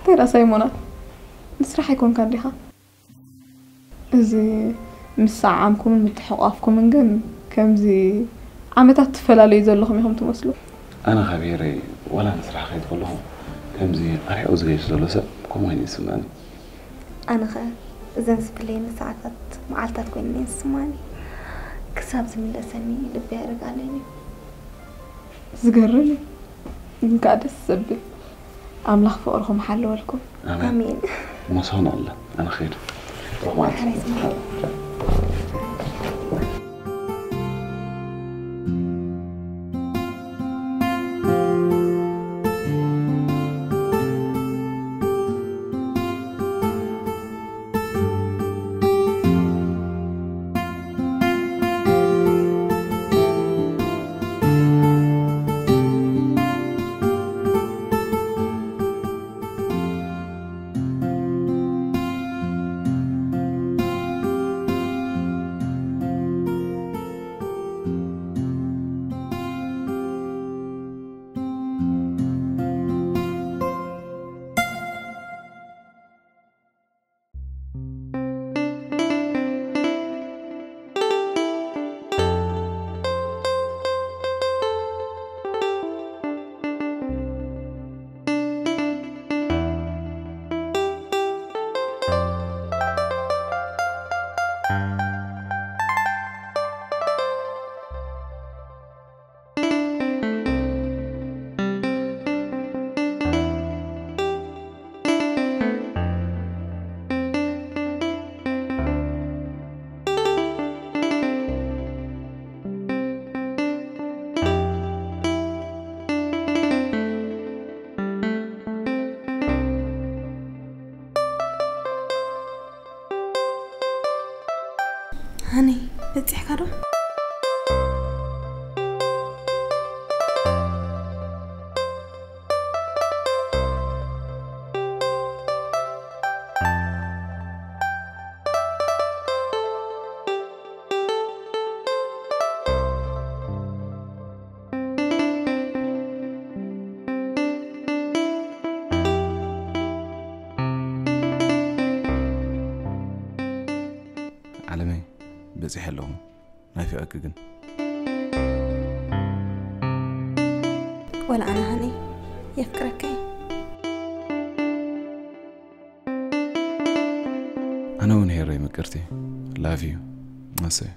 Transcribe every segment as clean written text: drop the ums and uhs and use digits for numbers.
كيرا سايمونات نسرح يكون كان ليها زي مساع عامكم المتحقافكم من جن كم زي عمتات فلالي يزلهم يهم تمسلو أنا خبيري ولا نسرح خيط كلهم كم زي أريح أزغيش زلسة كم وين يسمعني أنا زين سبلين ساعات معلتات كوينين سمعني كساب زميل أسني لبي أرجع ليني زقرني قاعد السبب أملاح فوقهم حلوا لكم آمين ما صانع الله أنا خير روح معك هاني بتزح كارو علمي بزي حلهم ما في أكجن ولا أنا هاني يفكرك أنا وين هي رأي مكرتي love you ما سي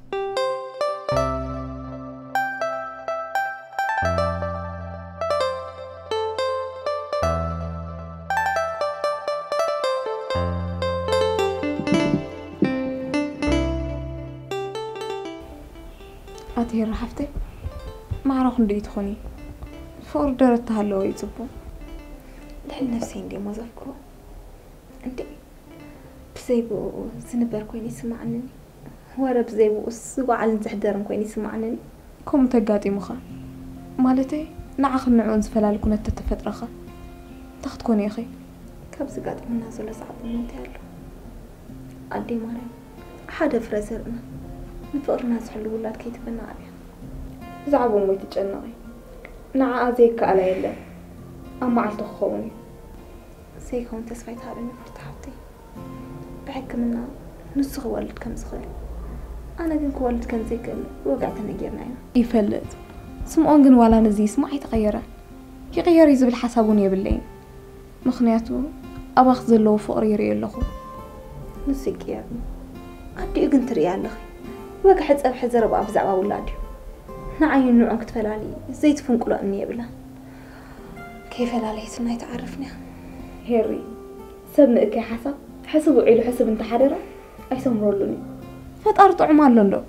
أتهي رحفتي ما عرف ندي تخوني فور درت هالو يتبو لحل نفسي عندي ما ذكره عندي بسيبو سنبر كويني سمعني ورا بزيبو السوق على نتحدر كويني سمعني كم تقاتي مخا مالتي نعخل نعون زفلال كنت تتفترخه تاخدكون يا أخي كابس قاعد من الناس ولا صعب من تهلو عدي مريم حدا فرزرنا نفقر ناس حلو ولاد كي تبنى عليها زعبوا مي تتجنغي نعا زيك على يلا أما على تخوني زيكم تسفيت هذا نفرت حبتي بحكم إنه نسخ والد كم صغير أنا كنت والد كان زي كل وقعت نجيرنا هنا يفلت سمعون جن ولا نزي سمع يتغيره يغير يزبل حسابوني بالليل مخنياته أباخذ له فقر يري له نسيك يا ابني عندي أجن ريال لخي وقع حد أب حزر أبو أفزع وأولادي نعين نوع كتفلالي زي تفنقلو أني بلا كيف لالي سنة تعرفني هيري سبنا إكي حسبوا عيلو حسب انت حريرة أي سمرولوني فتقرطوا عمال لندو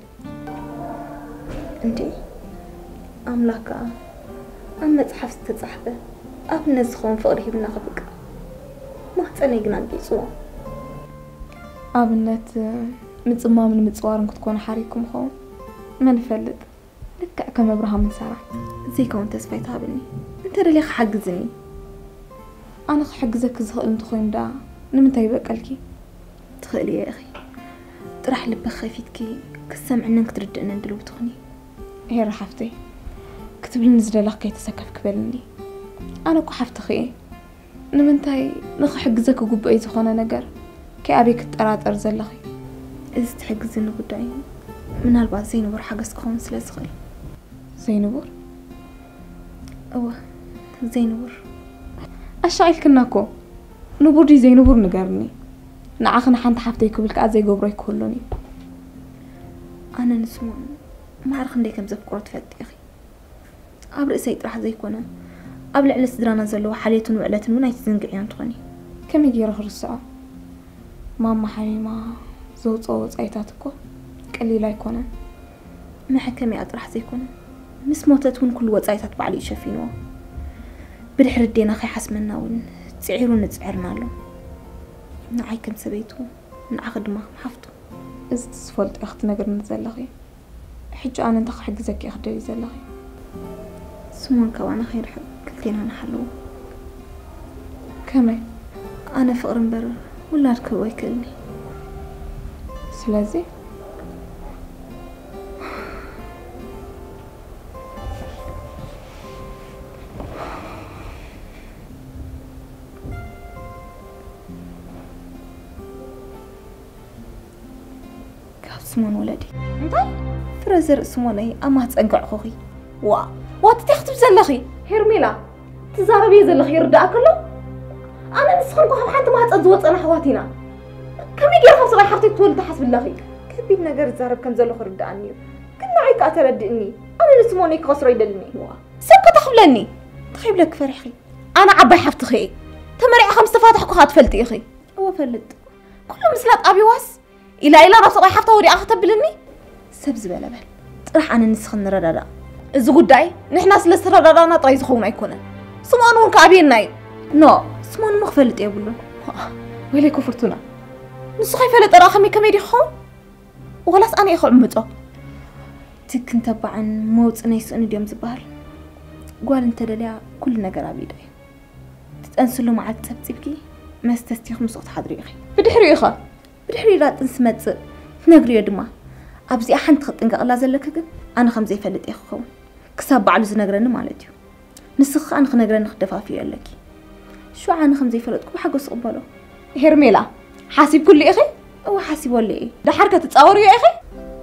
انتي أملاكا أما تحفظ تتصحبه أب نزخون فقري بنا خبك ما تسألني قناقي صوا أبنت متصمم من متصوارن كتكون حريكم خون ما نفلت لك كم ابراهام من سارة زي كون تسفيتها بني انت رليخ حجزني انا حجزك زهق انت خوين دا نمتى يبقلكي تخيلي يا اخي طرح لب خفيتكي كسمع انك ترد ان ندلو تخني هي رحفتي كتب لي نزل لك كي تسكف كبلني انا كو حفت خي نمنتاي نخحجزك قبئي زخونه نجر كأبيك تطراطر زلخي إذا تحجزني قدامي من هالبعض زينبور حجز كون سلسخل زينبور أوه زينبور أشعل كناكو نبودي زينبور نجرني نعاخنا حنت حفتي كبلك أزي جبري كلني أنا نسمون ما أعرف عندي كم زفقرة فات يا أخي قبل سيد راح زي كونه قبل على صدرنا زلوا حاليتون وعلتون ونايت زنقعيان تغني كم يجي رخر الساعة ماما حميمة زوج صوت أيتاتكو قليلا يكونه ما حكمي أطرح زي كونه مس موتتون كل وصايتات بعلي شفينو بدحر الدينا خي حسمنا ون تسعيرون نتسعرنا له نعي كم سبيتو نعقد ما حفتو إذا تسفلت أخت نقر نزلخي حجو أنا انتخ حق زكي أخدري زلخي سمون كوانا خير حق كلتين نحلو كمان أنا فقر مبرر ولا أركب ويكلني سلازي سمون ولدي انتي فرزر سموني أما تسنقع خوخي وات تختب زلخي هيرميلا تزاربي زلخي يردأ كله أنا نسخنكو هم حتى ما هتأزوت أنا حواتينا كم يجي رخص غاي حفتي تولد تحسب اللخي كبيد نجار تزارب كم زلخ ردأني كنا عيك أتردني أنا نسموني كخسر يدلني سبك تخبلني تخيب لك فرحي أنا عباي حفت خي تمرع خمس تفاتح كو هاتفلتي أخي هو فلت كله مسلات أبي واس إلى رفض غاي حفته وري أخطب بلني سبز بلا بل راح أنا نسخن ردادا إذا قداي نحنا سلسل ردادانا طري زخونا يكونن سمانون كأبين ناي نو سمون مخفلت يا بلو ويلي كفرتنا نسخي فلت أراخمي كميدي خون وغلاس أنا يخل متو تكن تبعا موت نيس أنا ديوم زبال قوال انت دليا كل نقر عبيداي تتأنسلو معك تبتبكي ما استستيخ مسوط حضري أخي بدحري إخا بدحري لا تنسمت تنقري يدما أبزي أحن تخط إنك الله زلك كن أنا خمزي فلت إخوون كساب على زنقرن مالتيو نسخ أنا خنقرن خدفا في لك شو أنا خمزي فلتك بحق قبلو هيرميلا حاسب كل إخي أو حاسب ولا إيه ده حركة تتصور يا إخي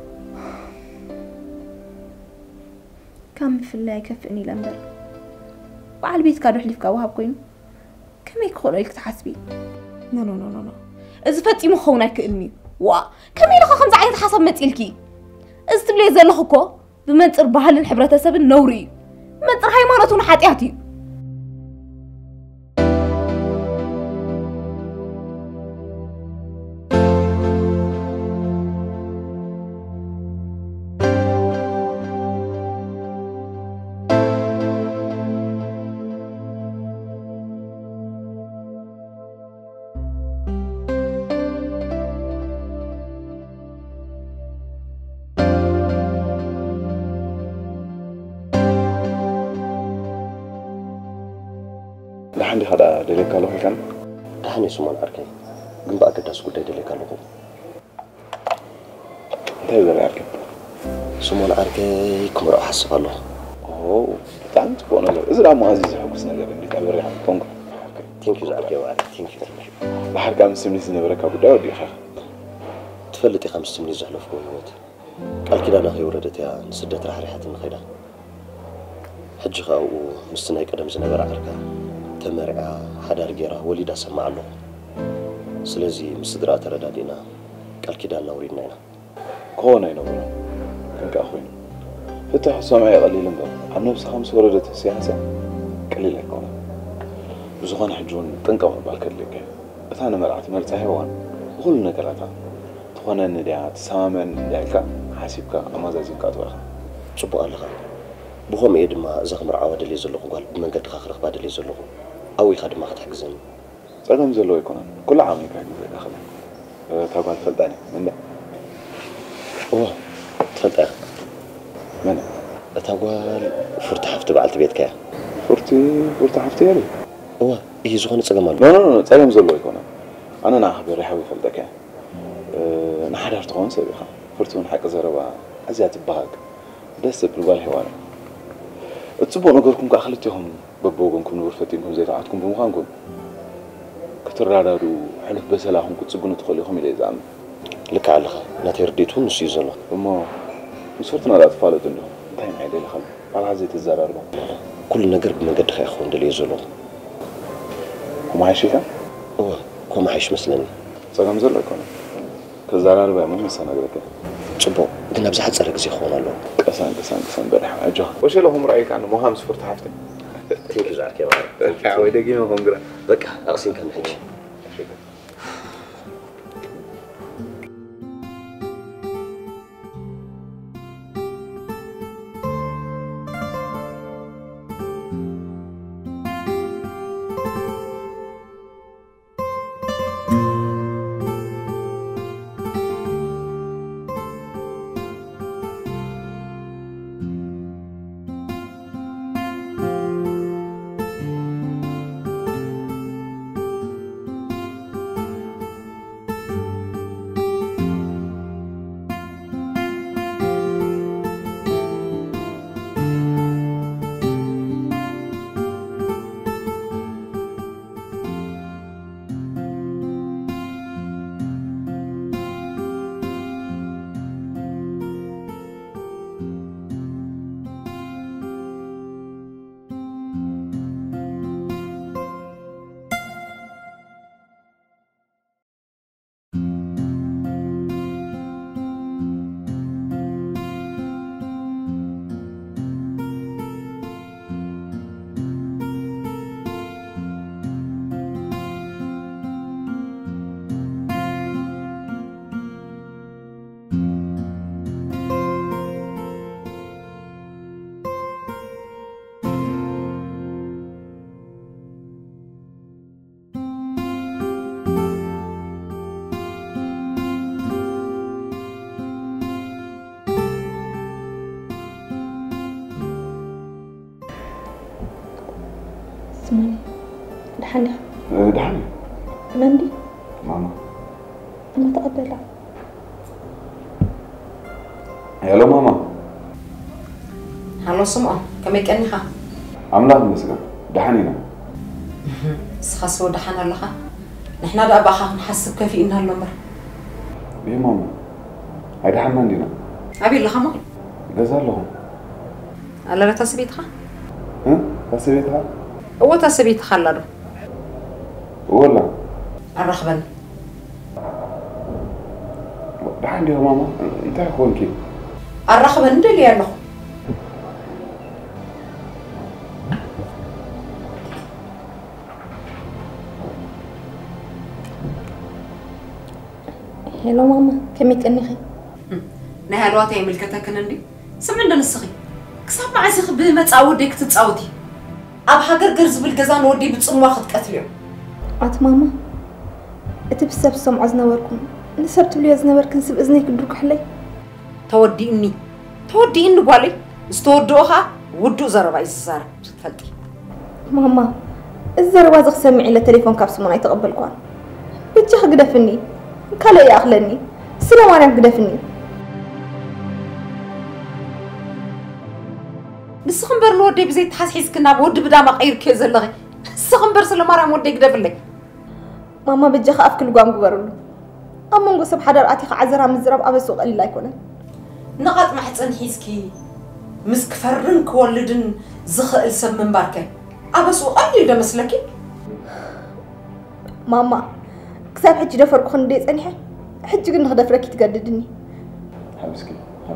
كم في الله يكفئني لمبر وعلى البيت كان يحلف كوهب كوين كم يكخلوا لك تحسبي لا إذا فتي مخونا كأني كم يلقى خمس عين حسب متقلكي إذا تبلي زلخكو بمنطر بحال الحبرة سب النوري منطر هيمانتون حاتياتي لحد هذا دليل كله كان دحني سمون أركي جنب أكداس كده دليل كله انتهي دليل أركي سمون أركي كم رأح حسب الله تعال تكون إذا ما عزيز حكوس نجار اللي كبر حق فنك تينك يو أركي وأركي تينك يو لحد كام سمني سنبرك أبو داود يا خير تفلتي 5 سنين زحلف كونوت قال كده أنا خيوردت يا نسدت راح ريحة النخيلة حج خاو مستناي قدم زنبر عركا تمرع حدار جيرا وليدا سمع له سلازي مصدرا تردادينا قال كده نورينا هنا كونا ينورنا كنك أخوين فتح سمعي قليل مبر عن نفس 5 وردت السياسة قليل كونا بزغان حجون تنقوا بالكلك أثانا مرعت مرتا هيوان وكل نقراتا تخوانا نديا تسامن ديالك حاسبك أما زازينك أتوخا صبوا الله بخوم إيه دما زخم رعاود اللي يزلقوا قال من قد خاخرخ بعد اللي يزلقوا أو يخدم ما تحجزن صدام زلوا يكونن كل عام يكاين داخل تابع فلتاني من ده تفلت أخ من أتقول فرت حفت بعلت بيتك يا فرت حفتي يلي إيه زغن تسقمال لا صدام زلوا يكونن أنا ناخذ ريحة فلتك نحضر تقون سبيخا فرتون حق زربا أزيات بهاك دس بالبال هوانا تصبوا نقولكم كأخلتهم ببوغنكم ورفتينكم زي تعاتكم بمخانكم ክትራዳዱ ሕልፍ በሰላኹም ክትጽጉኑ ትኽእሉ ኢኹም ኢለ ዝኣምን ልክ ኣለኻ ናተይ ርዲቱ ንሱ እዩ ዘሎ እሞ ምስ ፍርቱና ተፋለጡ እንዲኹ እንታይ ማይ ደለኻ ባልሃ ዘይትዘራርቡ ኩሉ ነገር ብመንገድኻ ይኸውን ደልየ ዘለኹ ኩማሓይሽ ኢኻ እወ ኩማሓይሽ መስለኒ ፀገም ዘሎ ኣይኮነ ከዘራርባ እሞ መሰናግረከ ጽቡቕ ግን ኣብ ዝሓፀረ ግዜ ክኸውን ኣለዎ ቀሳን በሪሕ ኣጆ ወሸለኹም ራእይካ ኣነ ሞሃ ምስ ፍርቱ ሓፍተይ ቴንኪ ዛርኬ ወይ ደጊመ ኮንግራ በቃ ኣቕሲንካ ንሕጂ اسمعني دحاني دحاني نندي ماما أنا تقبلها هلو ماما هلو سمعة كميك أنيها عملاق مسكا دحانينا سخسو دحانا لها نحنا دا باخا نحسب كيف إنها اللمر إيه ماما هاي دحانا عندنا أبي لها ما جزال لهم ألا لا تسبيتها ها تسبيتها هو تسبيت خلده ولا الرخبن دحاني يا ماما انت اخوان كيف الرخبن دلي يالله هلو ماما كميك أنيخي نهالوات يعمل كتاكن عندي سمعنا نسخي كسب معي سخ بمتصاودك تتصاودي أب حجر جرز بالجزان ودي بتصوم واخد قتليو عت ماما أتبسب سمع زنوركم نسبت لي زنوركن سب إذنك بدرك حلي تودي إني قالي استودوها ودو زربا يزار تفلتي ماما الزربا زخ سمعي لتليفون كابس ما يتقبل كون بتجي قدفني كلا يا أخلني السلام عليكم قدفني بسخنبر الودي بزيت حاسيس كنا بود بدا ما غير كي زلغي سخنبر سلام ودي قدفلك ماما بتجي خاف كل قام قبرلو أما نقول سب حدا رأتي خعزرها مزرب أبى سوق اللي لا يكونه نقاط ما حتسن حيسكي مسك فرن كولدن زخ سب من باركه أبى سوق اللي ده مسلكي ماما كسب حج دفر خندي صنيحه حج قلنا دفرك تقددني حبسكي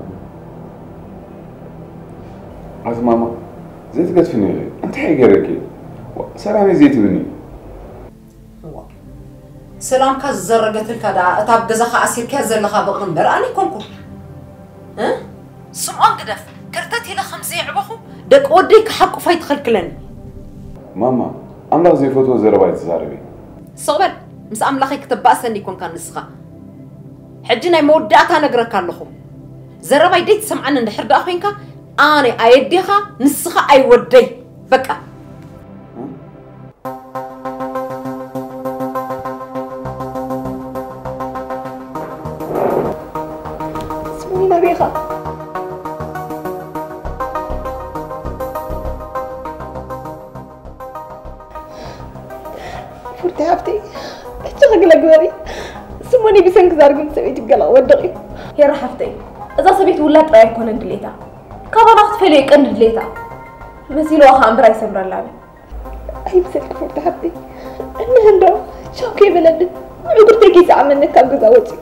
عز ماما زيت قد فيني انت حي قريكي سلامي زيت بني سلام كاز زرقت الكدا اتاب جزخ اسير كاز لخا بغنبر اني كونكو ها سمعان قدف كرتتي لخمسي عبخو دق وديك حق فايت خلكلن ماما املاك زي فوتو زربا يتزاربي صبر مس املاخي كتباسني كون كان نسخه حجنا موداتا نغرك لخو زربا يديت سمعنا ندحر داخينكا أنا أيديها نسخة أي ودي بكا اسمي نبيخة فرتي عبتي شغل أقولي سموني بسنك زارقم سويت بقلا ودقي يا رحفتي إذا سبيت ولا تراي كون ندليتا كابا ناخذ فليك ندليتا بس يلوها أمبرا يسمر اللعبة أي بسلك فرت حبي أنا هندو شوكي بلد عقول تركي ساعة منك كم قزاوتي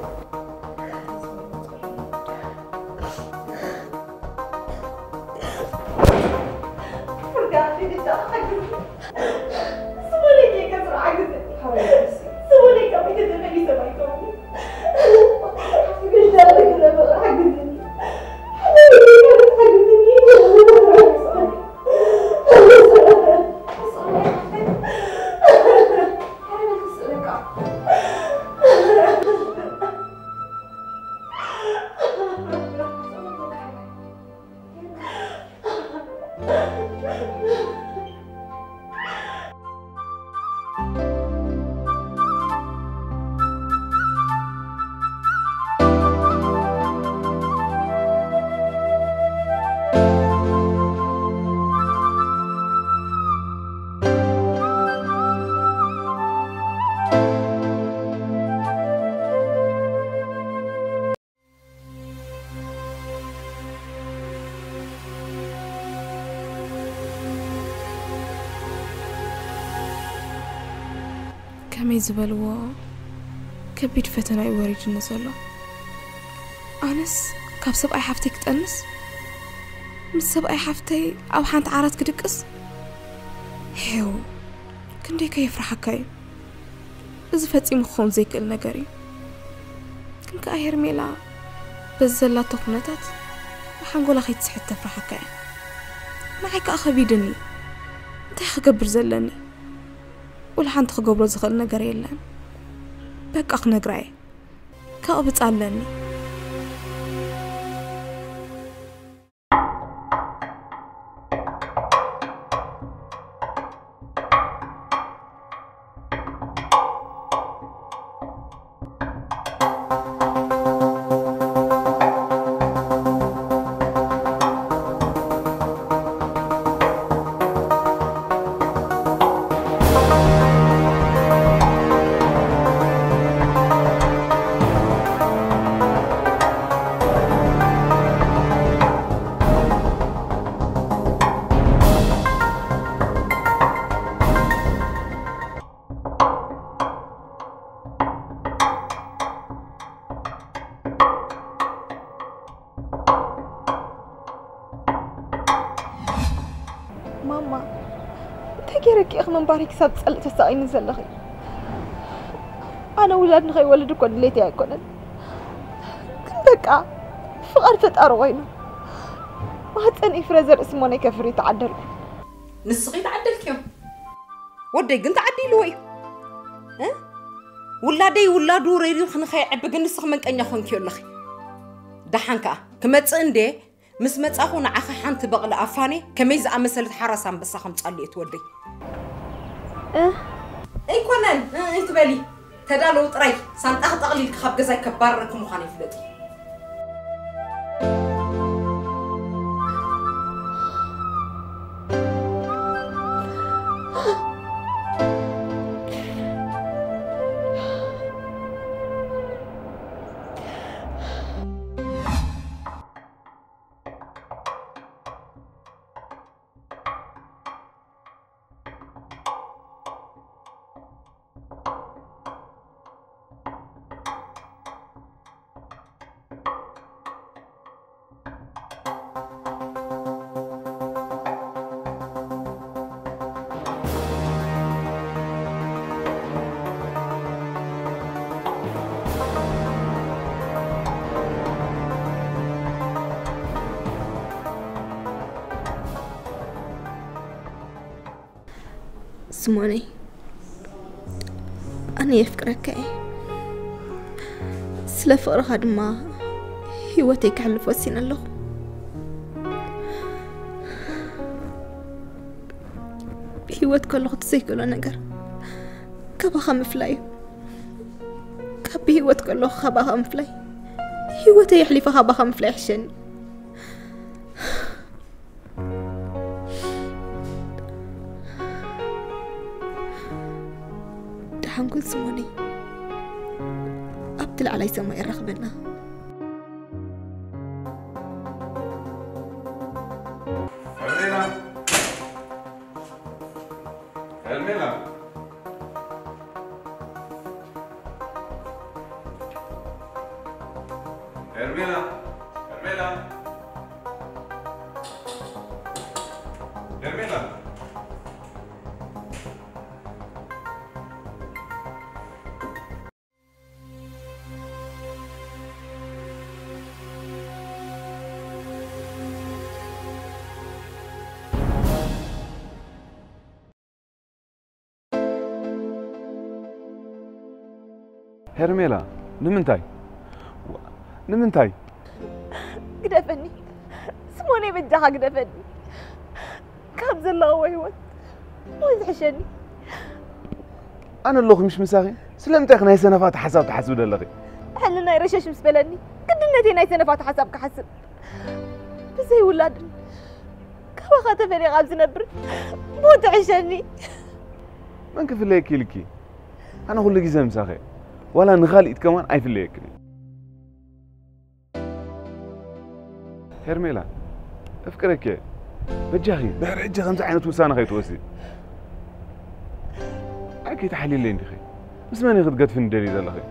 كمي زبلوا كبيد فتنا يوريد النزلة أنس كاب سب أي حفتي كتأنس مس سب أي حفتي أو حانت عارض كدكس هيو كندي كيف رحكاي إذا فتي مخون زيك النجاري كنك أهير ميلا بزلا تقنتات وحنقول أخي تسحت تفرحكاي معك أخي بيدني أنت خجبر زلني ولا حنت خجبر زخل نجاري لان بك أخ نجراي كأبت علني ماما تجرك يا أخ من بارك سب سألت السائل نزلخي أنا ولاد نخي ولد كون ليتي أكونن بقى فقرت أروينا ما هتني فرزر اسمه كفري تعدل نسقي تعدلك يوم ودي قنت عدي لوي ها ولادي ولادو ريريو خنخي عبق نسخ منك أن يخون كيو لخي دحانكا كمتسن دي مس متصاخون عخ حنت بقل أفاني كميز أمثلت حرسان بس خم تصلي تودي أي كونن أنت بالي تدالو طري سانت أخذ أغلي خاب جزاي كباركم مخاني فلتي سموني أنا يفكرك سلا فقر هاد ما هيوتك على فوسين الله هيوت كل خط سيكلو نجار كبا خم فلاي كبي هيوت كل خبا خم فلاي هيوت يحلف خبا خم فلاي حشن حنقول سموني تلعلي سما يرخبنا هرميلا هرميلا هرميلا هرميلا هرميلا نمنتاي قدفني سموني بدها قدفني كاب زلا ويوت مو يزحشني انا اللوخ مش مساغي سلمت اخنا سنفات حساب تحسب دلغي حلنا يرشش مسبلني قدنتي ناي سنفات حساب كحسب بزي ولاد كما خاطفني غاب نبر مو تعشني من كيف ليكي لكي انا كل جزء مساغي ولا نغالي كمان اي في ليكي هرميلا افكرك بجاهي دحر اجي خمسة عينة وسانة خي توسي اكي تحليل لين خي بس ماني خد قد في ندري ذا لخي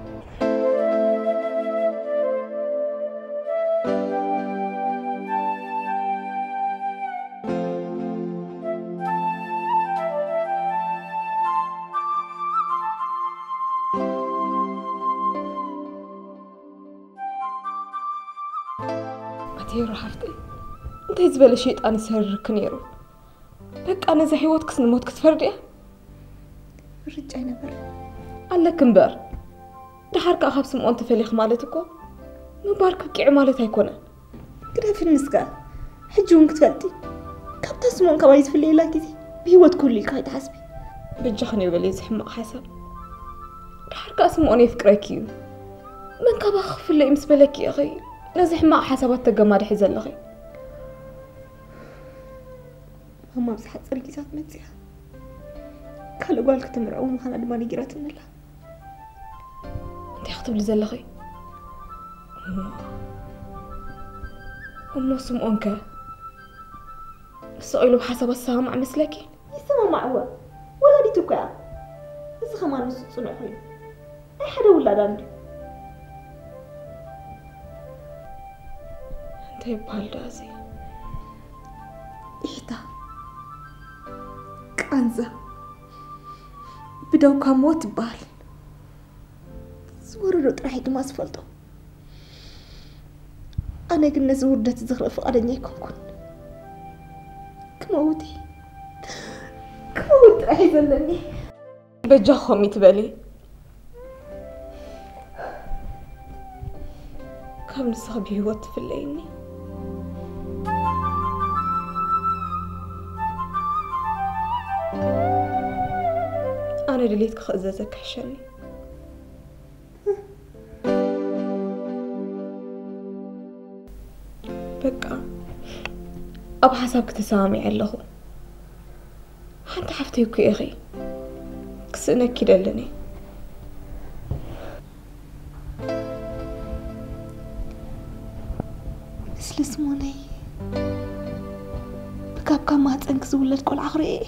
تيرو حفتي انت يزبل شيطان يسهرك نيرو بقى انا زي حيوتك سنموت كتفردي رجعي نبر قالك انبر دحرك اخاب سمعون تفليخ مالتكو مبارك بكيع مالت هيكونا كده في النسكا حجون كتفلتي كاب تسمون كوايز في الليلة كذي بهوت كل كاي تحسبي بجخني وبلي زحمق حسب دحرك اسمعوني فكركيو من كبخ في اللي مسبلك يا اخي نزح ما حسابات تجمع حزن لغي ماما بس حد صريكي سات متسيها قالوا قالك تمرعون وخانا دماني جرات من الله انت يخطب لي زلغي أمو سمعونك السؤال بحسب السامع مثلكي يسمع معوى ولا دي تبكى بس خمان نص صنع حين أي حدا ولا داندي انت يبهال دازي إحدا كأنزا بدو كاموت بال زورو ترحيك ما أسفلتو أنا قلنا زوردة تزغرق فقدني كون كموتي كموت راح يذلني بجخهم يتبالي كم نسخة بيوت في الليل أنا دليتك خزازك حشاني بقى أب حسابك تسامي علهو حتى حفتيك يا أخي كسنا كده لني بس لسموني بكاب ما تنكز ولد كل عخري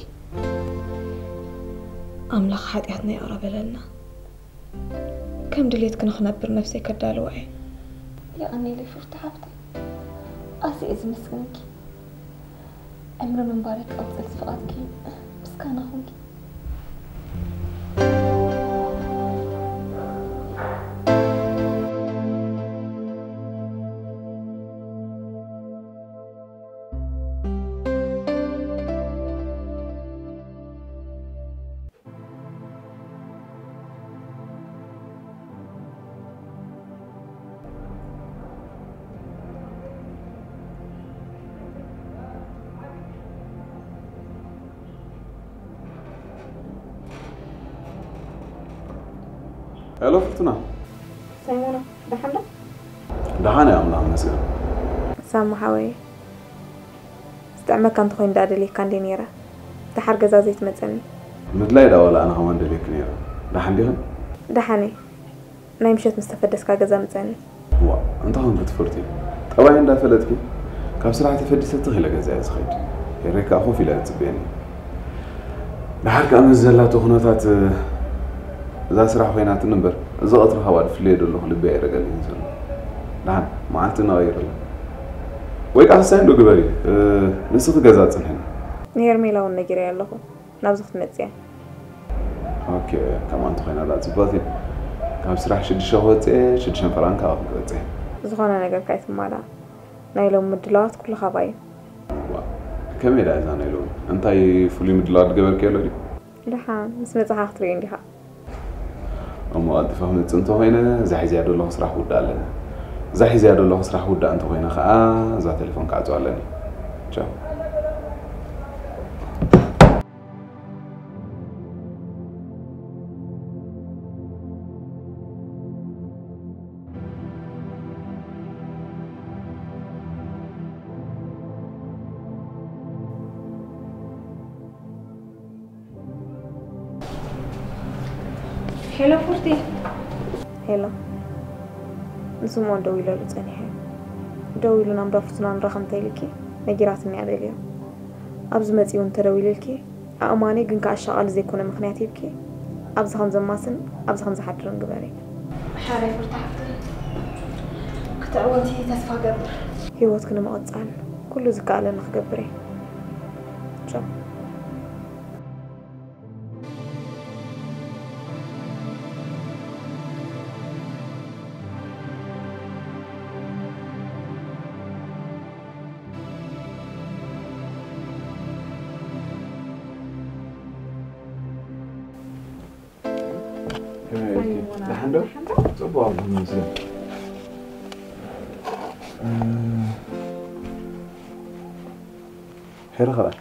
أملاك حاتياتنا يا رب لنا كم دليتك نخنبر نفسي كدالوعي يا أني اللي فرت حفتي أسي إذا مسكنك عمر من بارك أو تلفقاتك بس كان أخوك الو فتنا سيمونة دحنا دحنا يا امنا مسكين سامو حوي استعمل كانت خوين دادلي كان دينيرا دحر جزازيت متسني مدلاي دا ولا انا كمان دليك نيرا دحن ديهن دحني ناي مشيت مستفدس كاجزا مزاني وا انت هم بتفرتي طبعا انت فلتكي كاب سرعه تفدست تخيل جزا يسخيد يريك اخو في لا تبيني بحرك امزلات وخناتات ذا سرح وينات النمبر اذا اطرها واد فليد له لبي يرجل ينزل نعم معلتنا غير له ويك احسن دو غبري نسخ غزا صنحنا نيرميلا ونجري يالله نابزخت مزيا اوكي كمان تخينا لا تباتي كاب سرح شد شهوت شد شنفران كاف قصي زغنا نجر كايس مالا نايلو مدلات كل خباي كم إذا إذا نيلون أنتي فلي مدلات قبل كيلو دي لحا مسمى صحاح ترين ديها أما أنت فهمت أنت هنا زحي زيادة الله صراحة ودا لنا زحي زيادة الله صراحة ودا أنت هنا خا زا تليفون كعزو علني تشاو هلا فورتي هلا نسمو دويلو لصنيحه دويلو نام دفتنا نرخم تيلكي نجراتني عليها ابز مصيون تدويللكي اماني ግን ካሻቃል ዘይኮነ ምክንያት ይብኪ ابز خم زماسن ابز خم زحድርን ግበሪ حاري فرتحت كتعوتي تسفا قبر هيوت كنا مقصال كله زكاله نخغبري تشو لحندو صبوا المنزل هير خلاص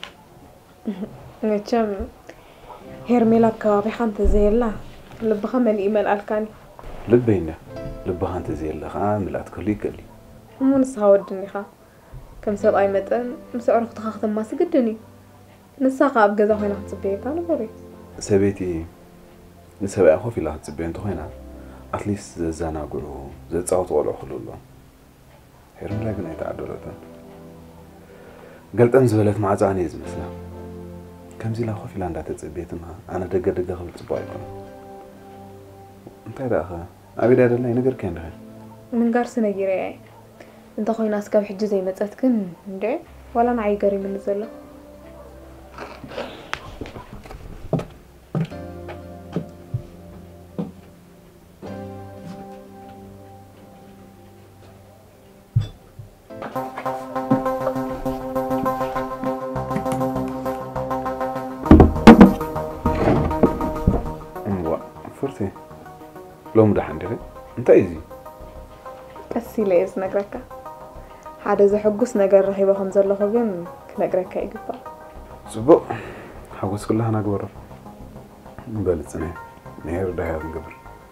نتشم هيرميلا كابي خانت زيلا لبخا من ايميل الكاني لبينا لبخا انت زيلا خاملات كلي كلي مو نساودني خا كم سباي متن مسعر تخاختم ما سجدني نساقه ابغزا هنا تصبي كانوا بري سبيتي نسبة أخو في لحظة بين تخينا أتليست زانا قلو زي تصوت ولا خلولو هيرم لاقنا يتعدلتن قلت أنزلت مع زانيز مثلا كم زي لأخو في لاندا تتصبيتنها أنا دقة دقة خلت بايكم انت يا أخا أبي دادل لي نقر كان دخل من قارس نجيري انت خوينا اسكاب حج زي ما تسكن ندي ولا نعي قري من الزلة فرتي لو مدح عندك انت ايزي قسي ليز نقرك حدا زحقس نقر رهيبه خنزلخو ግን كنقرك يقبا صبو حقوس كلها نقبر بلصني نهر دهر نقبر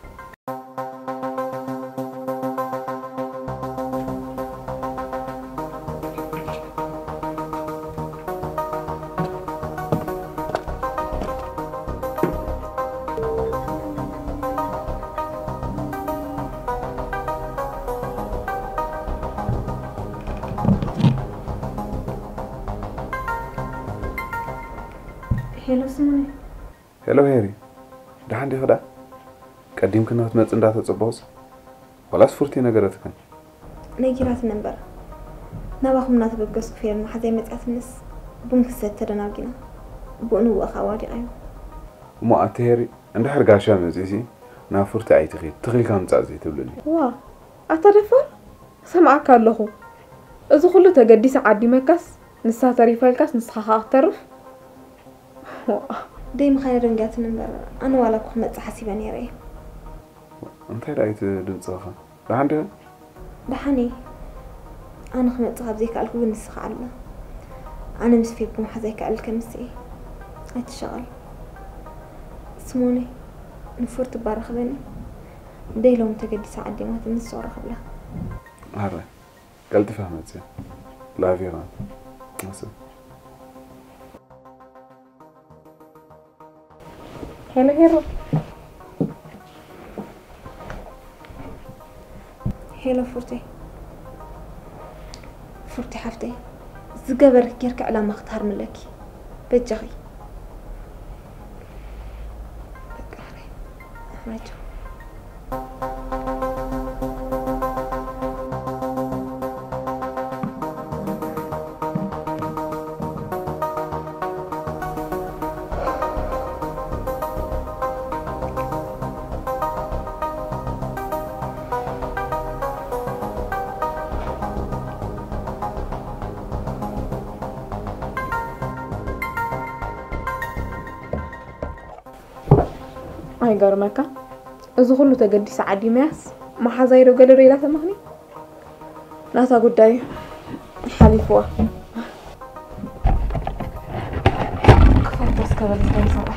هلو سموني هلو هيري ده عندي خدا قديم كنا تمص اندا تصبوس ولا سفرتي نغرتك نيجرات نمبر نباخم ناتبقس كفير ما حدا يمصات نس بنكسه تدناغينا بونو اخوادي ايو ما اتهري عند حرغاشا مزيسي نافرتي ايتخي تخيل كان صازي تبلني وا اتدفر سمعك الله اذا كله تقديس عدي مكاس نسا تريفالكاس نسخه اخترف دايما خير رنجات نمبر انا ولا كنت حسيباني راي انت رايت دنصخه ده عندي دحني انا خمت غبزيك الكو بنسخ على انا مش فيكم حزيك على الكمسي اتشغل سموني نفرت بارخ بني دايلو متقدي ساعدي ما تنسى ورخ بلا هذا قلت فهمت لا فيران مثلا هلا هيرو هلا فرتي فرتي حفتي زقبر كيرك على ما اختار ملكي بجغي رجو أي قرمك إذا كله تجدي سعدي ماس ما حزيرو قالوا لا تمغني لا تقول داي حليفوا كفرت بس قبل ما صباح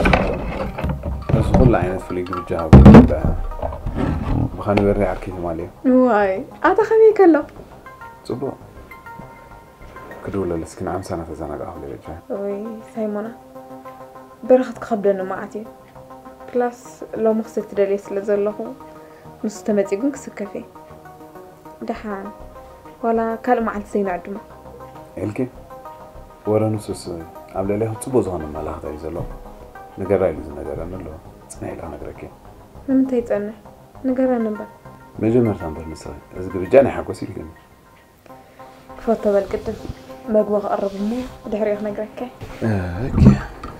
بس كل عينات في اللي جاب بخاني بري عكيت مالي واي أتا خمي كله صبوا كدولا لسكن عام سنة تزانا قاهم لي بجاه وي سايمونا برخت خبرنا معتي كلاس لو مخصت تدريس لزلهم مستمتع يقولك سكفي دحان ولا كلمة عن سين عدمه إلكي ولا نصوص قبل له تصبوا زهنا ما لا هذا يزلوا نقرأ لي نقرأ نلو تصنع له نقرأك من تيجنا نقرأ نبى مجمر تنبر نسوي إذا بيجاني حق وسيل كم فوتو بالقدم بقوا قرب مني دحري نقرأك أوكي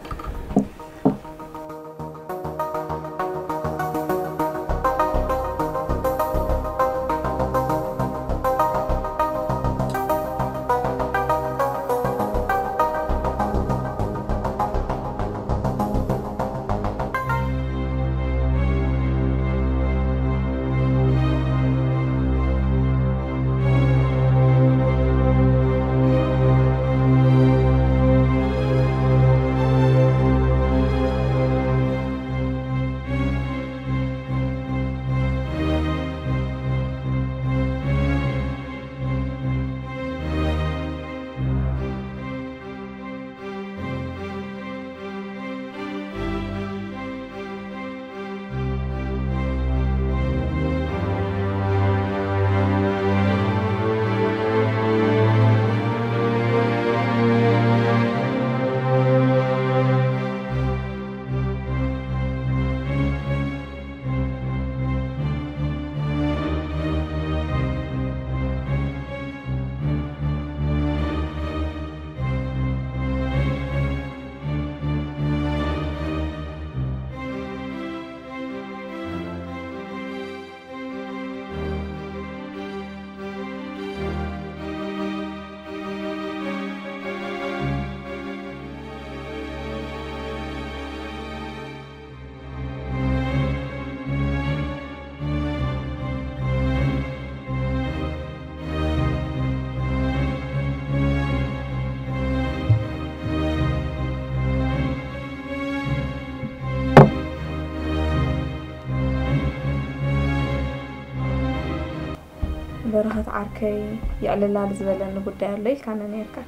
برهت عركي يعلى الله زبالة نقول الليل كان نيركا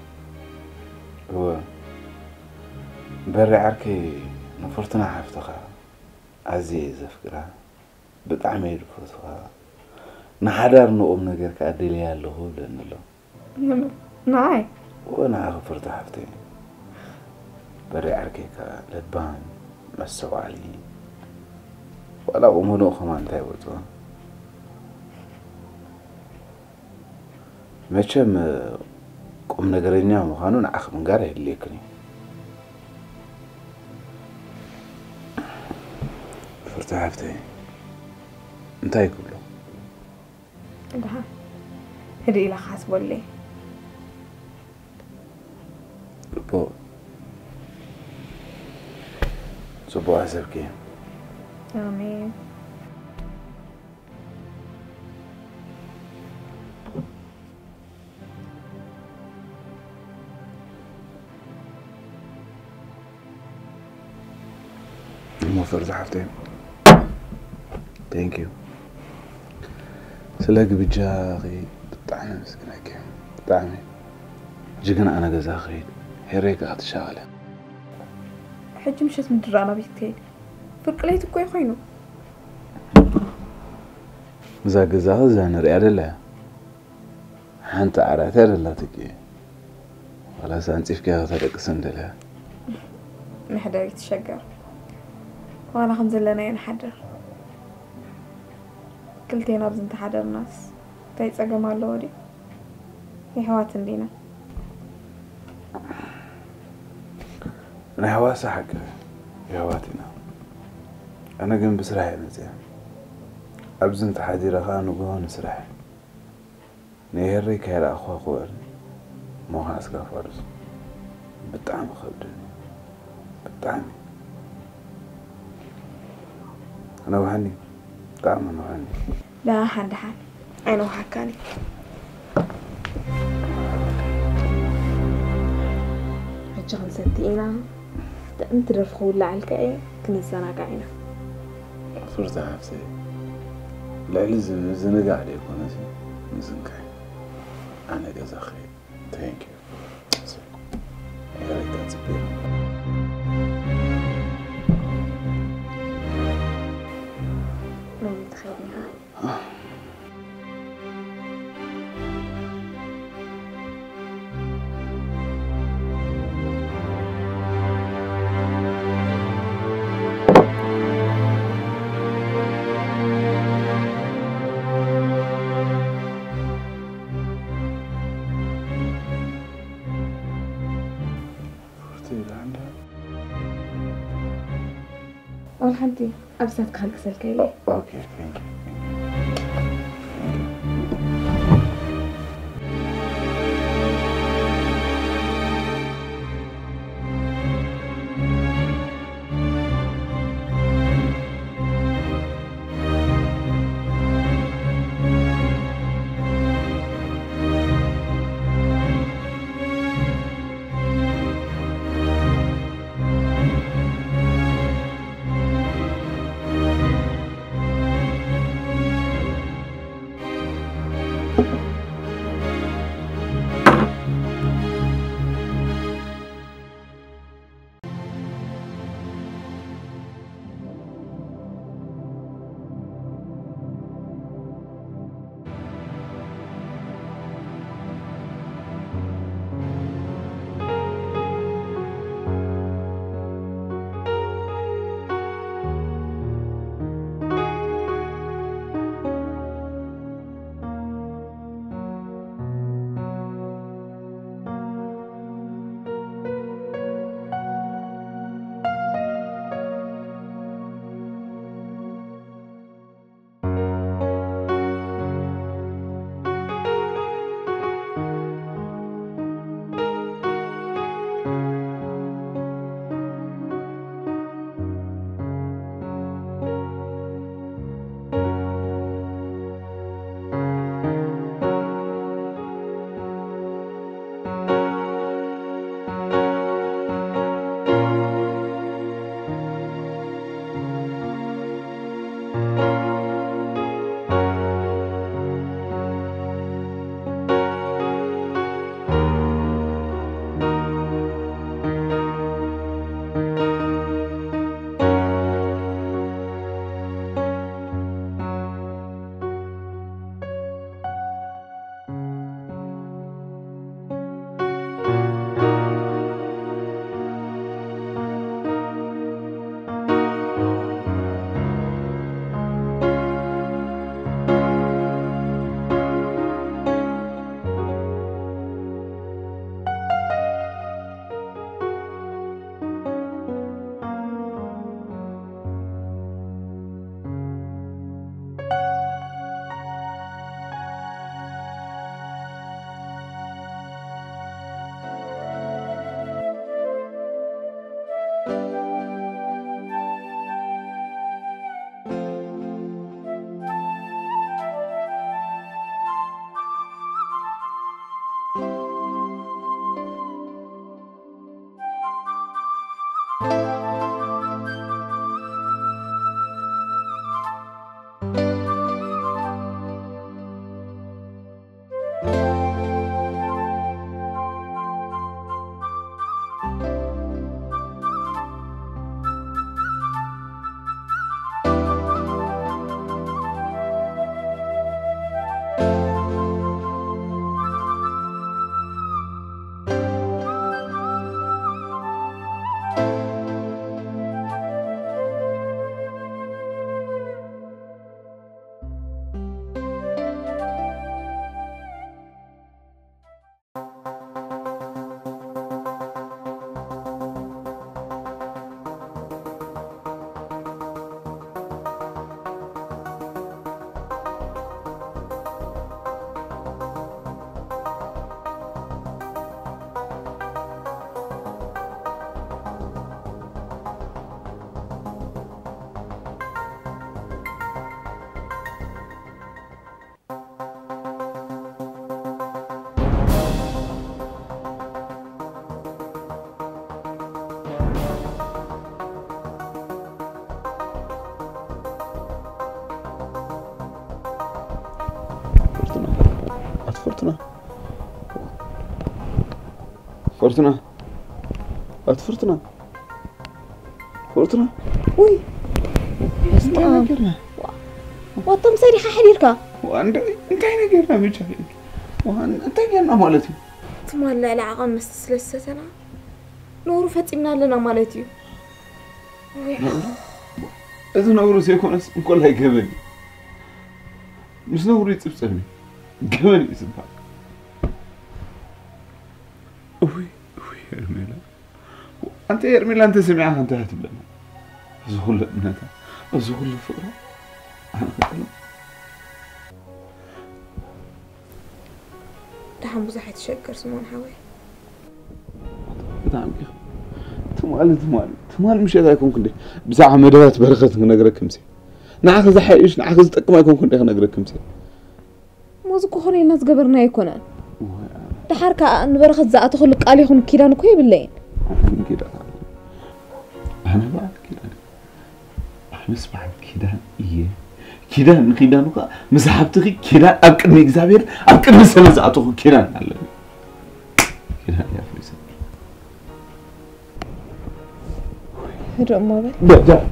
هو بري عركي نفرتنا حفتها عزيزة فكرة بتعمل فرصة نحضر نقوم نجر كأدليا اللي هو لأن له نعم وأنا غفرت حفتي بري عركي كلبان مسوا علي ولا أمونه خمان تايوتوا ماشم قوم نجرينيا مخانون أخ من جاره اللي كني فرت حفتي انتهي كله ده هدي إلى خاص بولي بو صبوا عزبكي آمين مو فرت حفتي thank you سلاق بجاغي بطعمي مسكنك بطعمي جينا أنا جزاخي هيريك أتشاغله حج مشت من درانا بيتي فرق ليت كوي خينو مزاجزها زين ريال لا حنت عراتها لا تجي ولا سانتي في كذا تلقى سندلها محدر يتشجر وانا خمس لنا ينحدر كلتين ابز انت حدر ناس تيتسقم على لوري في حوات لينا انا حواسه حق يا حواتنا انا قم بسرعه مزيان ابز انت حديره خانو بهون سرعه نيري كاير اخو اخوار مو هاسكا فارس بطعم خبرني بطعم انا وهني طعم انا وهني لا حد حال انا وحكاني رجعنا ستينا انت رفخوا لعلك ايه كنزانا قاعنا فرت عفتي لا لازم زنقع عليكم نزنقع أنا جزا خير thank you I like that bit لو متخيلها أول حدي أبسط خلق سلكيلي okay thank you فرتنا أتفرتنا فرتنا وي استقام وطم سريحة حريركا وأنت هنا قرنا بجاي وأنت هنا مالتي تمال لا عقام مستسلسة نور فتمنا لنا مالتي إذا نورو سيكون كل هاي قبل مش نورو يتبسمي قبل يسبح أوي يرميلا أنت يرميلا أنت سمعها أنت هتبلنا زغل ابنتها زغل فقرة أنا أتكلم دحم بزحت شكر سمون حوي بتعمل كيف تمال مش هذا يكون كندي بساعة مدوات برخت نقرأ كمسي نأخذ حيش نأخذ تك ما يكون كندي نقرأ كمسي موزكو خلي الناس قبرنا يكونن تحركة نبرخت زعت خلق عليه خن كيران كوي بالليل أنا بعد كده أحمس بعد كده إيه كده كده مسحبتك كده أكن ميكزابير أكن مسنا زعته كده على كده يا فيصل الرمابة ده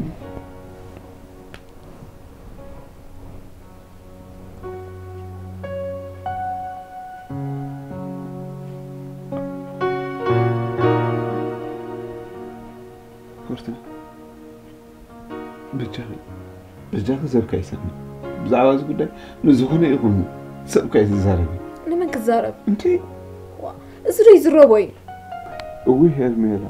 بجاك سب كيسان بزعواز قدام نزهونه يكون سب كيس زاربي لما كزارب انتي ازري زربوي اوي هرميلا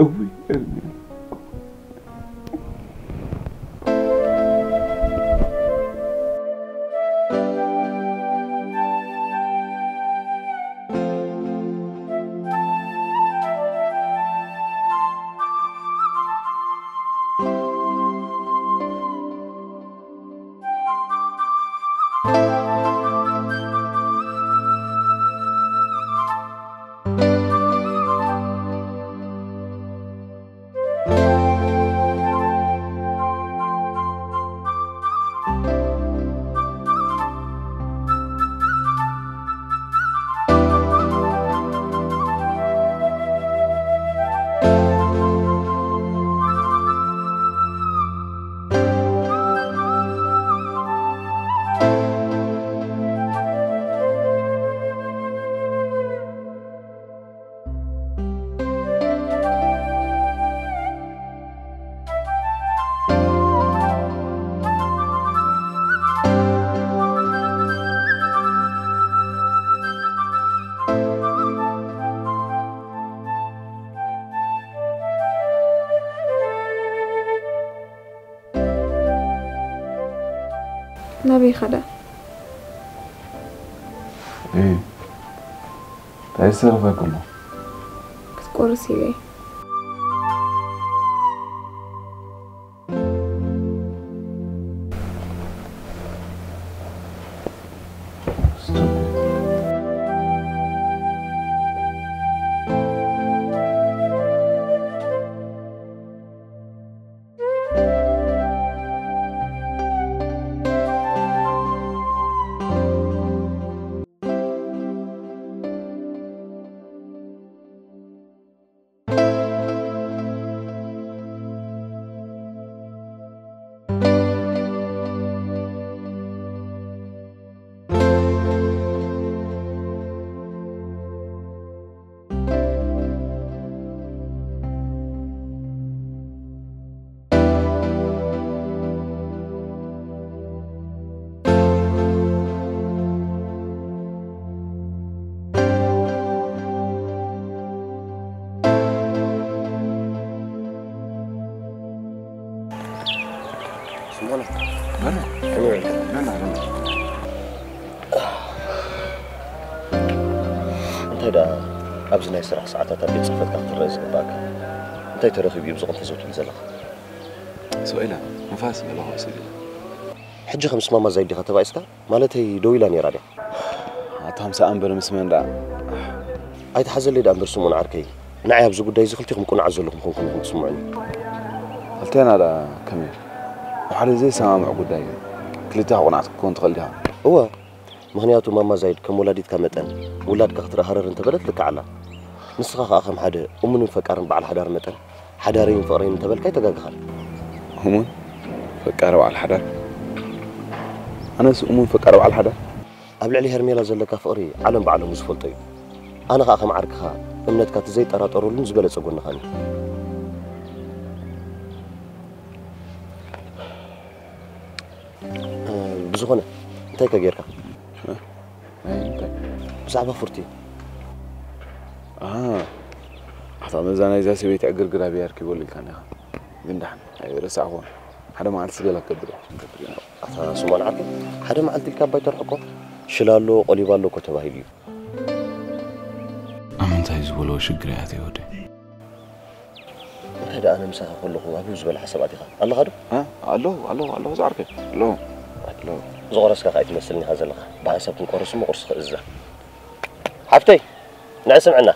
نبي خدا ايه تايسر فاكما كتقرسي لي أبز ناي سرح ساعات تبي تصفت كم الرئيس قباك أنت ترخي بيبزق أنت زوج الزلق سؤاله مفاس ولا هو سيدي حج 5 ماما زايد خطب إسكا مالتي دويلاني رادي عطهم سأنبر مسمين دا أي تحزل لي دأنبر سمون عركي نعي أبز قد دايز خلتكم كون عزل لكم كون تسمعني قلتين على كمير وحالي زي سامع قد دايز كلتها قناعتك كون تغليها هو مغنياتو ماما زايد كم ولادي تكمتن ولاد كختر هرر انت بلت لك على نسخة أخم حدا أمون فكرن بعد حدار متن حدارين فقرين تبل كي تجاهل أمون فكروا على الحدار أنا أمون فكروا على الحدار قبل علي هرميلا زلك فقري علم بعلم مسفلتي أنا أخم عركها أمنتك تزيد أراتورو لنزبلة سقولنا خاني بزغنا أنت كجيرك أنت بزعبة فرتي حتى مزانا إذا سويت أجر قرابي أركب ولا كان يا جندحن رسعون هذا ما عاد سجلك قدره أتا سمان عركي هذا ما عاد تلك بيت الحكم شلالو قليبالو كتبه هيليو أمنت هيزولو شجراتي ودي هذا أنا مساها كله أبي زبل حساباتي خا الله هذا الله زعرك الله زغرس كا تمثلني هذا اللغة بحسب نقرص مقرص إزاي حفتي نعسم عنا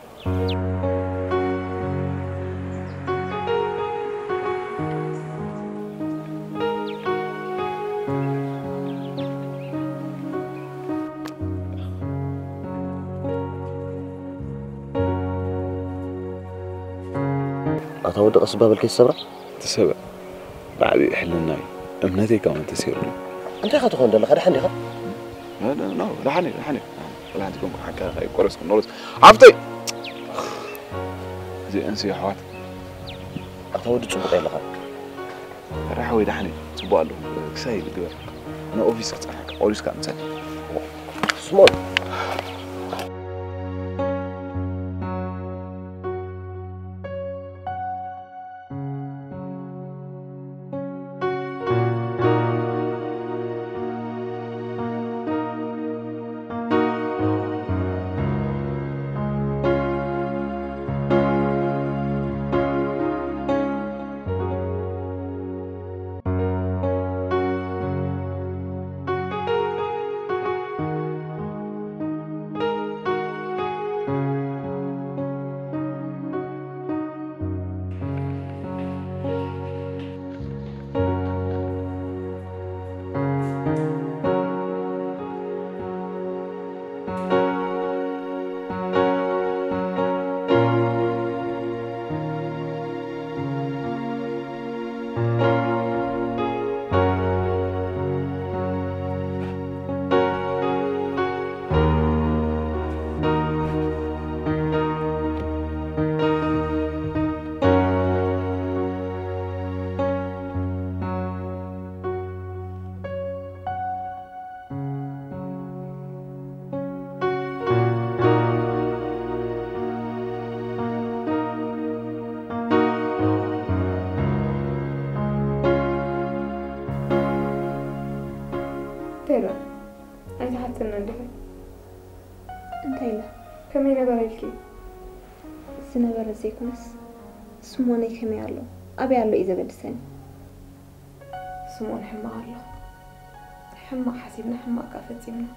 أتود أسباب الكيس سبرة تسبع بعد يحلنا أمنتي كمان تسير أنت خا تكون دلخ هذا حني خا لا لحني لا عندكم حكا هاي كورس نورس عفتي زي أنسي حوات أتود تشوف غير لخا راح هو يدحني تبغى له كساي الجبر أنا أوفيس كتحك أوفيس كأنت سمول تيرا أنت حتى نندفع أنت إلا كم نبرلكي سنبر زيكونس سموني كم يعلو أبي يعلو إذا قدسني سمون حما الله حما حسيبنا حما كافتينا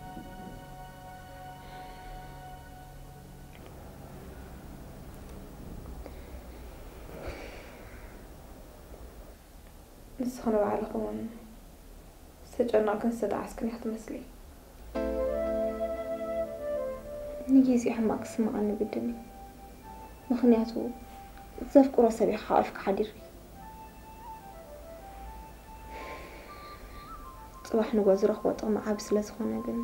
نسخنا بعلقون سجلنا كن سدعسكني حتى مسلي نجيزي حماك سمعني بدني مخنياتو زفق راسبي خالفك حديري صباح نغوز رخبة طمع عبس لزخونا قلنا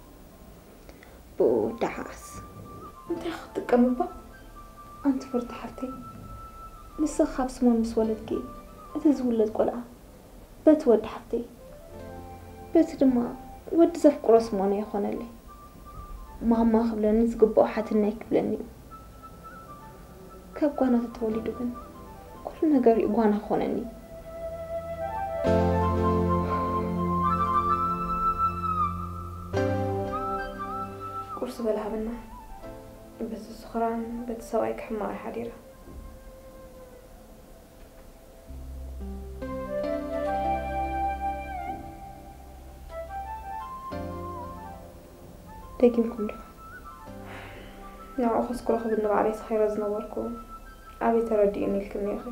بو دعاس انت اختك أمبا انت فرت حرتي لسا خاب سمون مسولدكي اتزولد قلعة بتود حرتي بس دما ود زفق راس موني يخون لي ماما خبلني زقبو حاتنا يكبلني كاب قوانا تتوليدو كن كل نقر يقوانا خونني قرص بلها بنا بس السخران بتسوايك حمار حريرة تاكيمكم دفع يا أخوص كل أخو بالنبع علي صخيرة زنوركم أبي ترديني لكم يا أخي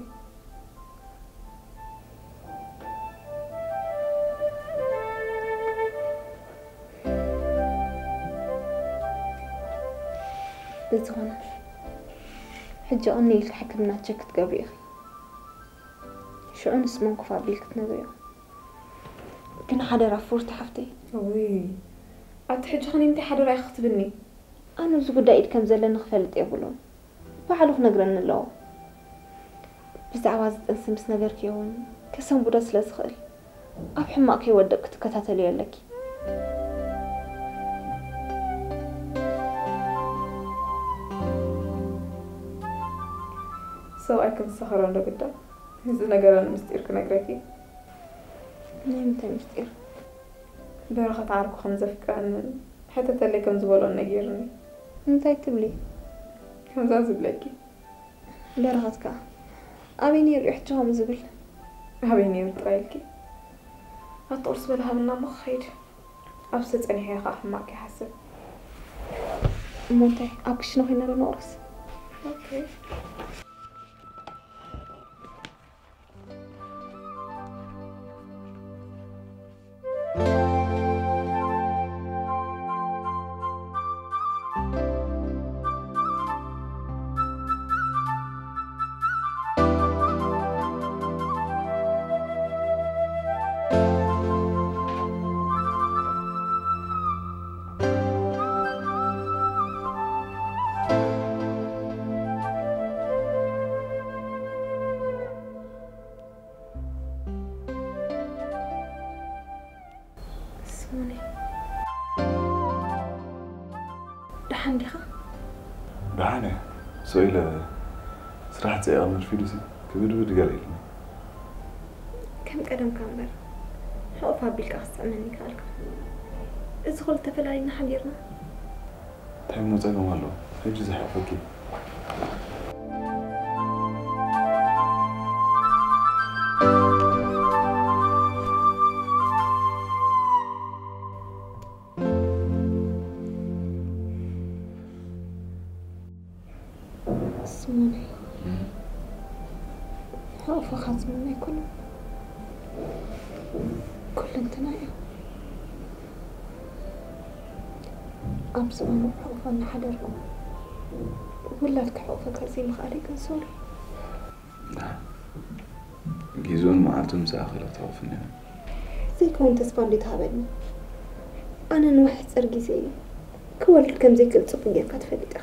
بزغنا حجة أني الحكمنا تشكت قبري أخي شو أنا اسمه كفابيلك تنبيه كنا حدا رافور تحفتي وي أتحج خليني أنت حدا رايح تخطبني أنا زوج دايد كم زلنا خفلت يقولون بعلوه نقرن الله بس عواز أنسمس نقر كيون كسم بدرس لسخل أبحر ما كي ودك تكتاتلي لك أكن سهرة عند قدام إذا نقرأ مستير كنقرأكي نعم مستير درخت عاركو 5 فكرة عن حتى تلي كم زبالون نجيرني متى تبلي كم زازب لكي درختك أبيني ريحت جام زبل أبيني بترايلكي هتقرص بالها منا مخير أبسط أني هي خاف معك حسب متى أبكشنو هنا بنورس أوكي دحانة سؤال صراحة زي أمر فيدوسي كبير قال لي كم قدم كامبر حقفها بيك أخص مني كالك إذا قلت فلالينا حليرنا تحب موزعنا مالو هيجي زي حقفكي اسموني حقفها خاص مني كله كل انتنايا أبصر حقفها أن حدركم ولا لك حقفها كرسي مخاري كنسوري نعم جيزون معاتم ساخلة توفني زي كون تسبالي تهابني أنا نوحد سرقي زي كوالد كم زي كل صبية كاتفلتها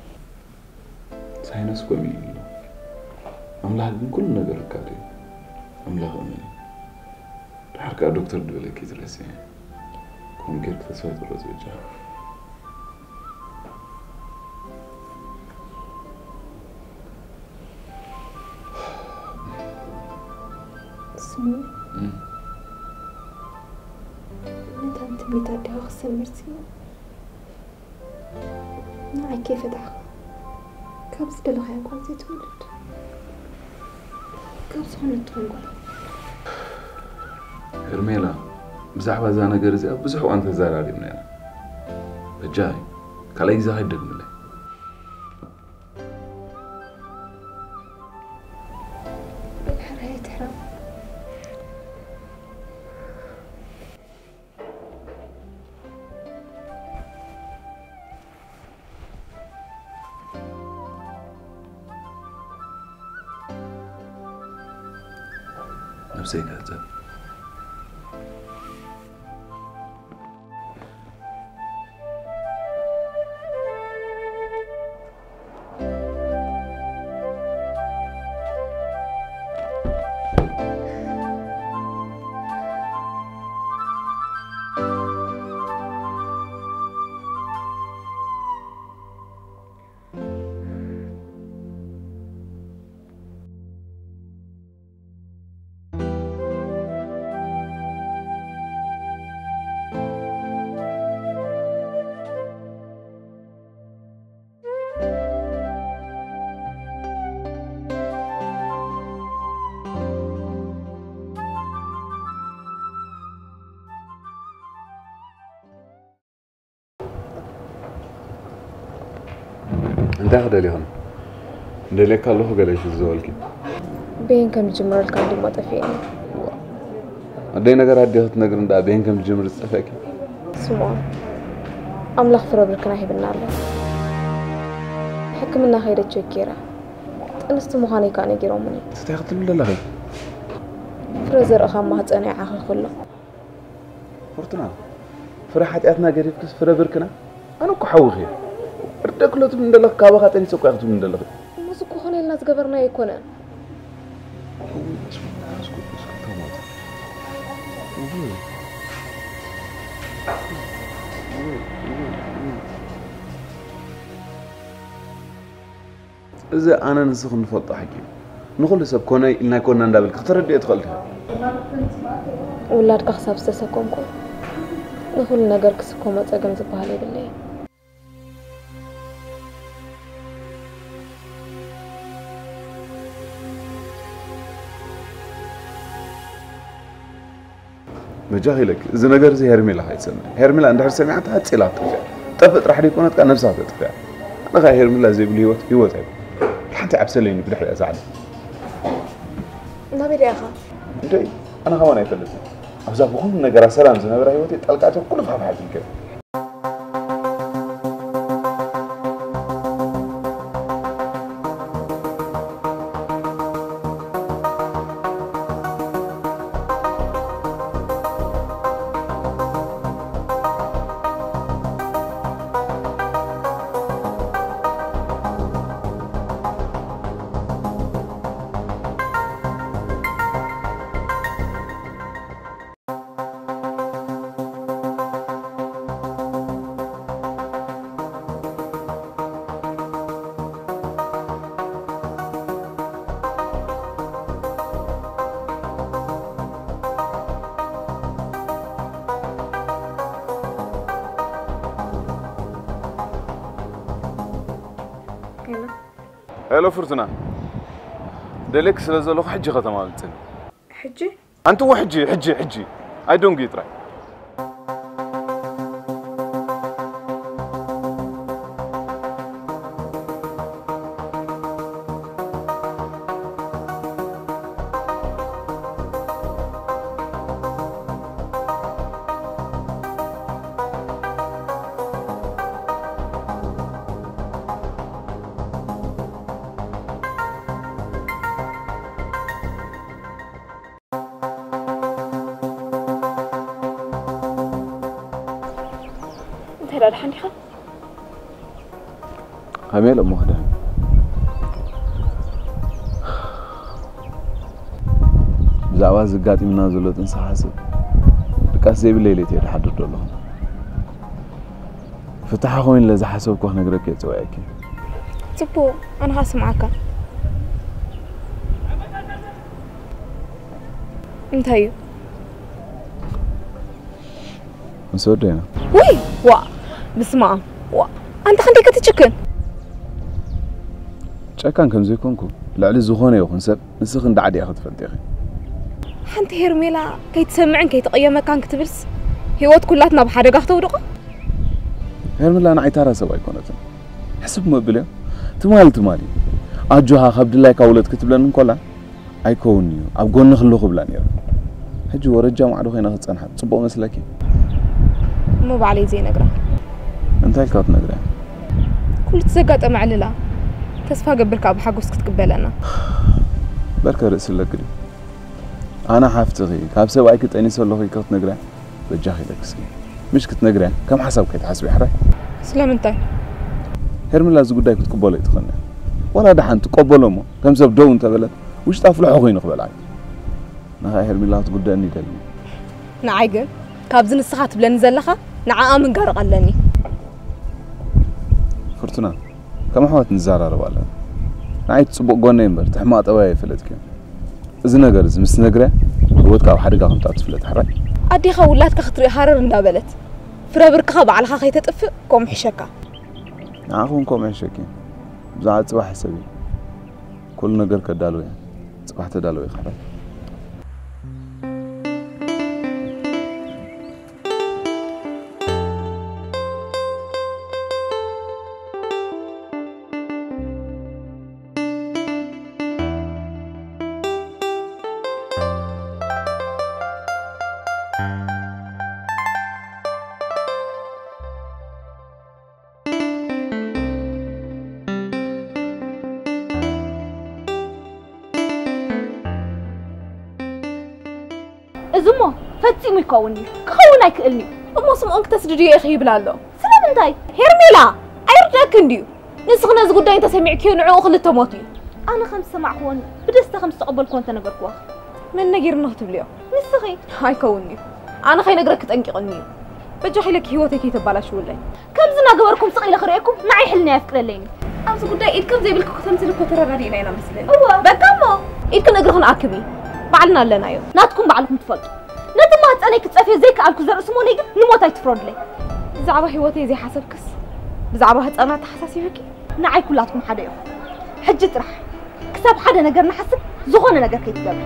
ساينس كومي أملاك من كل نجار كاري أملاك أمي حركة دكتور دولة كيدرسي كم كير كتسوي تروز وجه اسمه أنت بتعديها خسر مرسي نعي كيف دعها كابس دلها يا كون زيت ولد كابس هون تونغول هرميلا بزحبة زانا جرزي بزحو أنت زارالي منينا بجاي كلاي زاهي دقملي بالحراية تحرم نفسي كذا انت هذا اللي هون دليك الله قالش الزوالك بين كم جمر الكاندي ما تفيني أدي نجار هدي هات نجار ندا بين كم جمر السفاك سمع أملاخ فرا بركنا هي بالنار حكمنا خير تشكيرة أنست مخاني كان يجرمني تتاخذ من الله غير فرزر أخام ما هتأني عاخل خلا فرتنا فرحت أثناء قريب كس فرا بركنا أنا كحوي غير ردك لو تمن الله كابا خاتني سوق أخذ من الله ما سكو خاني الناس قبرنا يكونن إذا أنا نسخن نفضل حكيم نقول لسه كوني إلنا كنا ندابل كتر دي أدخلها ولادك خصاب سسكمكم نقول نجار كسكم ما تأجم زبالة بالله مجاهلك إذا نجار زي هرميلا هاي سنة هرميلا عندها سمعت هتصيلات تفعل طفت راح يكون تكون نفسها تتفعل أنا غير هرميلا زي بالهوت هوت حتى عبسليني بدي أحد أزعل نبي يا أخا إنتي أنا خواني فلتني أفزع بكون نجار سلام زي نبرة هوتي تلقاته كله فهم حاجة كده هلو فرتنا دلك سلازلو حجي ختمه قلتني حجي انت هو حجي I don't get right هلا الحنيخة هميل أمو هذا زعواز قاتي من نازلات إنسا حاسب ركاس زي بالليل يتير حد الدولة فتح خوين لازا حاسب كوه نقرأك يتوائك تبو أنا هسمعك انتهي مسودينا وي وا بسمع وا أنت خليك تشكن شكان كم زيكونكو لعلي زخونة يخون سب نسخن دعدي أخذ فلتيخي حنت هيرميلا كي تسمعن كي تقيم مكان كتبس هيوت كلاتنا بحرقة تودقة هيرميلا أنا عيتارا سوا يكونتن حسب مبلي تمالي أجوها خبد الله كولد كتب لنا كلها أيكونيو أبغون نخلو قبلان يا هجو ورجع مع روحي ناخذ صنحة صبوا مسلكي مو بعلي زي نقرأ أنت هالكات نقرأ كل تسقط معللا تسفى قبلك أبو حقوس كتقبل أنا بركة رأس لك لي أنا حافتغي كاب سوا كنت أني سولو هي كات نقرأ بجاهي لك سكين مش كنت نقرأ كم حسب كنت حسب حري سلام انت هرمي لازم قداي كنت قبلي تخلنا ولا دحين تقبلوا ما كم زبدو أنت بلد وش تعرفوا حقوقي نقبل عاي نهاي هرمي لازم قداني دلني نعايقل كابزن الصحات بلن زلخة نعا من قارق لني فرتنا كم حوات نزار روالا نعيد صبق قونا ينبر تحماط أواي فلتك إذا نقرز مس نقرأ قوتك أو حرقة هم تفلت حرق أدي خولاتك خطري حرر ندابلت فرابرك خاب على خاخي تتقف كوم حشكا نعاقون كوم حشكي زعاد صباح حسابي كل نقر كدالو يعني صباح تدالو يخرج ازمو فتيمو يكوني كخون ايكلني امو سمعون كتسددي يا اخي بلالو سلام انتاي هيرميلا ايرجاك انديو نسخنا ز غداي انت سمعكيو نعو خلته موتي انا خمس سمعكون بدسته خمس تقبلكون تنغركوا من نغيرنا تبليو نسخي هاي كوني انا خي نغرك تنققني بجو حيلك هيوتك يتبالاش ولاي كم زنا غبركم سقيله خريكم معي حلنا يفكرليني امس غداي ايدكم زي بالكم تمسلكو ترارادينا انا مسلين هو بكمو ايدكم اغرخن اكبي بعلنا لنا يو ناتكم بعلكم تفضل نتما هتصني كتصفي زي كالكو زر اسموني ግን ንሞት ኣይትፍረድ ለይ ብዛዕባ ህይወተይ ዘይሓሰብክስ ብዛዕባ ህፃናት ተሓሳሲብኪ ንዓይ ኩላትኩም ሓደ ኢኹም ሕጂ ጥራሕ ክሳብ ሓደ ነገር ንሓስብ ዝኾነ ነገር ከይትገብር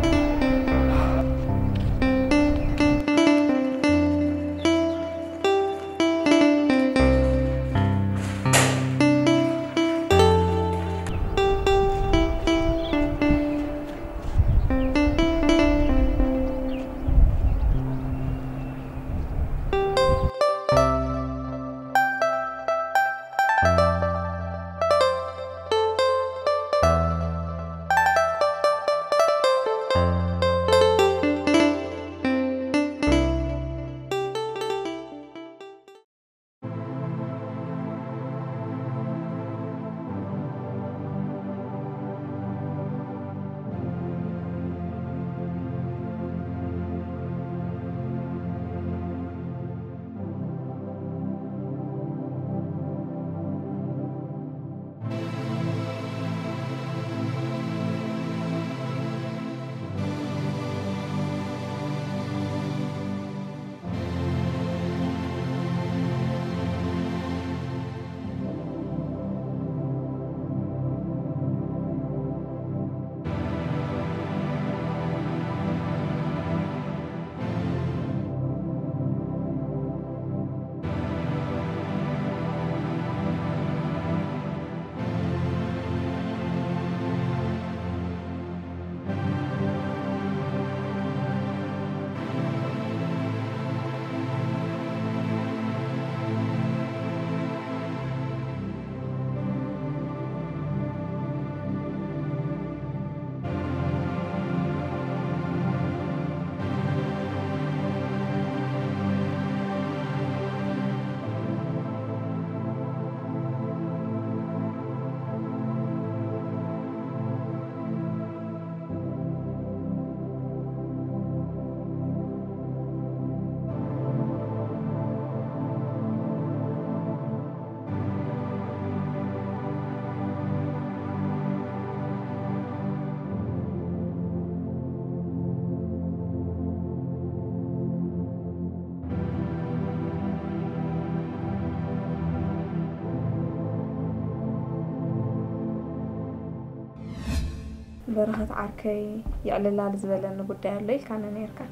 برهت عركي يعلل لا زبلن قدام الليل كان نيركا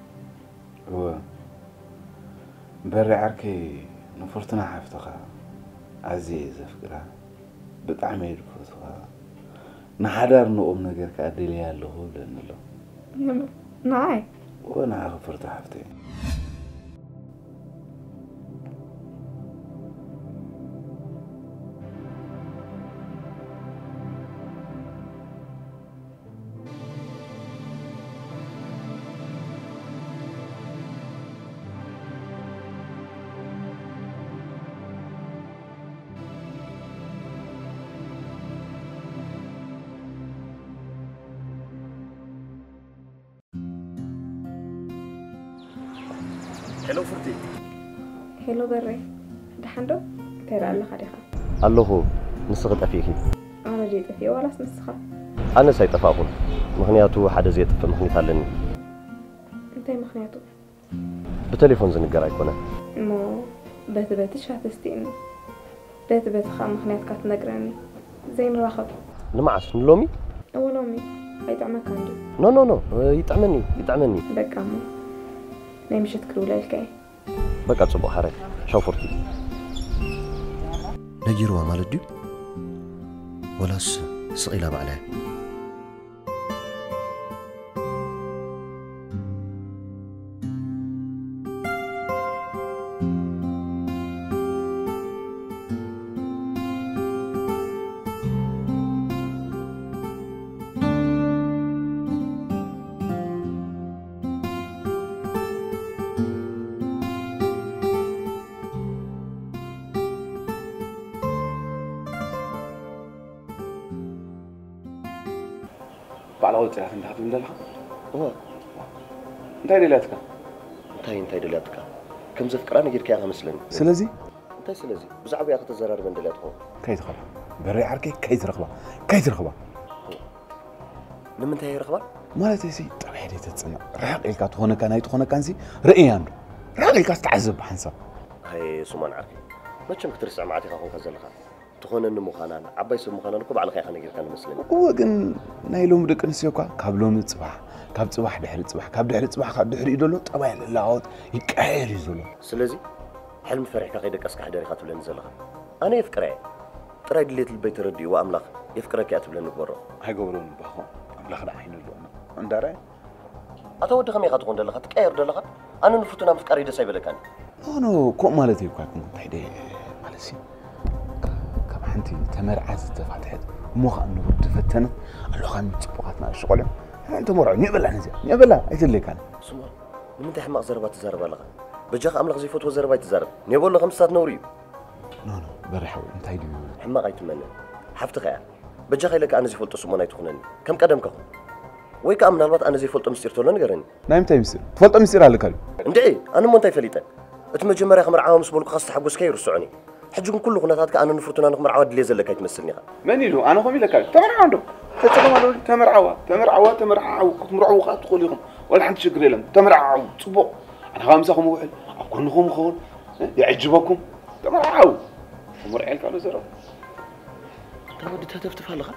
هو بري عركي نفرتنا حفتخا عزيز فكرة بطعمي الفتخا نحضر نقوم نجر كأدلي يالله لأن له نعم وانا غفرت حفتي هلو فرتي هلو بري دحندو ترى الله خديخه الله نسقط فيكي انا جيت فيه ولا اسمسخه انا سيتفاقون مخنياتو حدا زيت في مخنيت علني انت مخنياتو بتليفون زنقر ايكونه مو بتش هتستيني بت خام مخنياتك تنقراني زين راخب نمعس نلومي اولومي هيطعمك عندي نو يطعمني بقى مو ناي مش تكرو للكاي بقى تصبو حرك شوفرتي نجيروا مالدي ولاس سقيلا بعلاه بعد وقت راح ندخل من دلها هو انت دليلتك انتي دليلتك كم زفكراني غير كيا مسلني سلازي انتي سلازي بزعبي اخذ الزرار من دليلتكم كيت خلا بري عركي كيت رغبه لمنتهي رغبه مالتي سي طبيعي تتصنع رحق إلك تخونه كان هاي تخونه كان سي رأي عنده رحق إلك تعذب حنسا هاي سمان عركي ما تشم كترسع معتي خاخون كزلخا تخون انمو خانان عباي سمو خانان كو بعلى خيخان غير كان مسلم هو كن نايلوم دق نسيو كابلوم صباح كاب صباح دحر صباح كاب دحر يدلو طبيعي لاوت يقاير يزلو سلازي حلم فرحك قيدك اسك حداري خاتبلن زلخا انا يفكري ترى دليت البيت ردي واملاخ يفكرك ياتبلن نكبرو هاي قبرون باخو املاخ دا حين له انداري اتود خمي خاتكون دلخا تقاير دلخا انا نفوتنا مفكري دس يبلكاني انا كو مالتي كون تحدي مالسي كم حنتي تمرعت تفتحت مو خانو تفتنت الله خان صبقاتنا الشغل انت مرعو نيبلا نزي نيبلا ايتلي كان سما من انت حماق زربات تزرب لغا بجاخ املغ زي فوت وزربات تزرب نيبول له 5 ساعات نوري نو برحو انت هيدي حماق يتمنى حفت خيا بجاخ لك انا زي فولت سمونه يتخونني كم قدم كخون وي كام نالبات انا زي فولت مستير تولن نغرني نايم تايمسير فولت مستير على كل اندعي انا مو انت فليته اتمجمري خمر عاوم سبولك خاص تحبس كير سعني حجكم كله خناتك انا نفرتنا نخمر عواد لي زلك يتمسلني من يلو انا خمي لك تمر عنده تمر عوا كتمرعوا خاط تقوليهم ولا حد شكر لهم تمر عوا صبو انا خامسكم وحل كلكم خون يعجبكم تمر عوا مرعي قالوا زرو تود تفتف لغا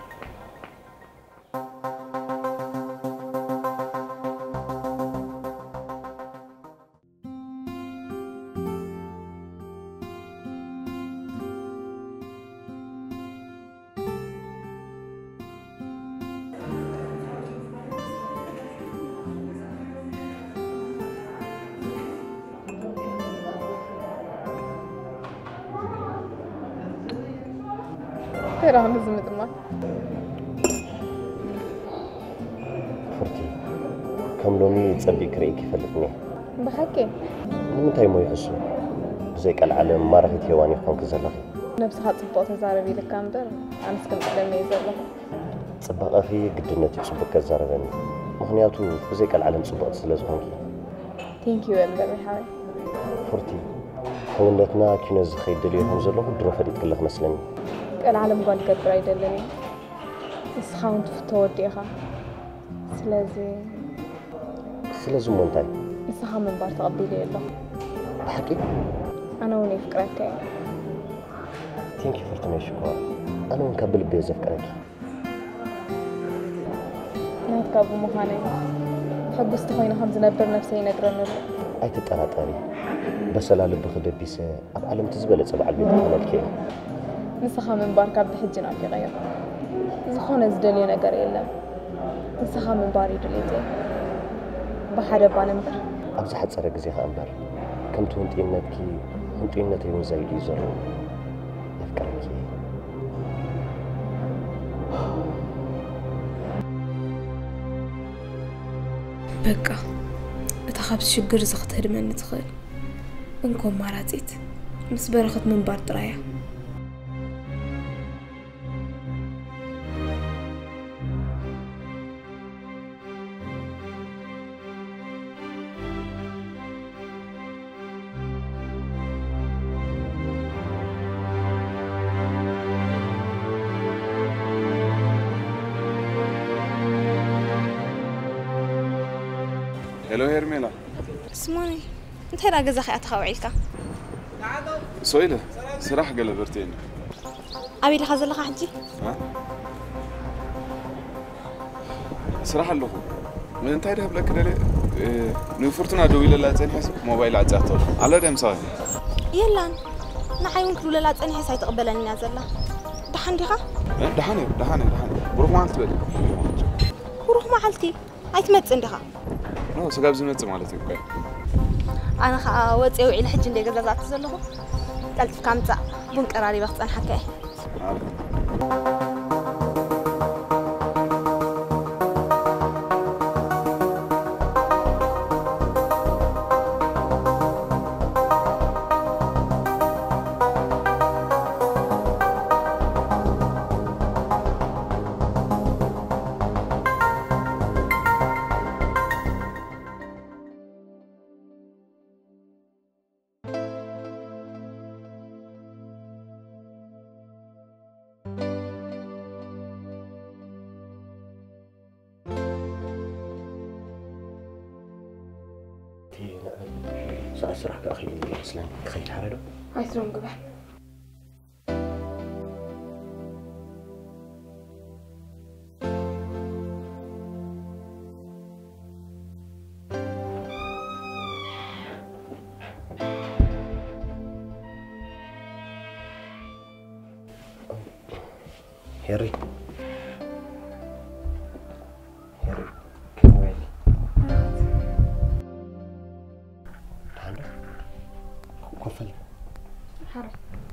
ترى لازم تما فرتي كم لوني تصبي كريك يفلتني بحكي من تاي مو يحسو زيك العالم ما راح يتيواني يكون كزلخ نفسها تصبق تزاربي لك امبر انا سكن قدامي يزلخ صبغ اخي قدنتي تصبق كزاربني مخنياتو زيك العالم صبقت سلازخونكي ثانك يو امبر حاوي فرتي حولتنا كنا زخي دليلهم زلخ درو فريد كلخ مسلني العالم قال قبر አይደለም እስካሁን ተወደኻ ስለዚህ ሞንታይ እስኻ መንባር ተቀቢለ የለኹ በሐቂ انا وني فكرك ثانك يو فرتنا شكرا انا نكبل بيزفكرك ناتكاب مخاني حبست خوينا خمس نبر نفسي نقرن اي تطراطري بسلا لب خدبيسه اب عالم تزبلص بعد بيت ملكي نسخة من باركاب بحجنا في غير زخون ازدلي نقر يلا نسخة من باري دليتي بحر بانمبر أبز حد صار جزيها أمبر كم تونتينتي وزايدي زرو يفكرك بقى اتخابس شجر زخت هدمن تخيل انكم مراتيت مس برخت من بار طرايا هلو هيرميلا اسمعني انت هنا جزا خي اتخاوعيلك سويله صراحة قلبرتيني ابي لك زلخ حجي ها صراحة له من انت هيدا بلاك دلي نفرتنا دويله لا تاني حسب موبايل عزاتو على دم صاحي يلا نحيون كل لا تاني حساي تقبلني نازله دحنديخه دحاني بروح ما عملت بالي بروح ما عملتي ايتمص اندخه نو سغاب زمت مالتي كاي انا خا وصي وعي الحج اللي غزازات زلخو قلت كامصا بن قراري بخصن حكاي أخي سأسرحك أخي إسلام خير حرده هاي سلام قبل هيري كيف وين؟ تعال كفل حرام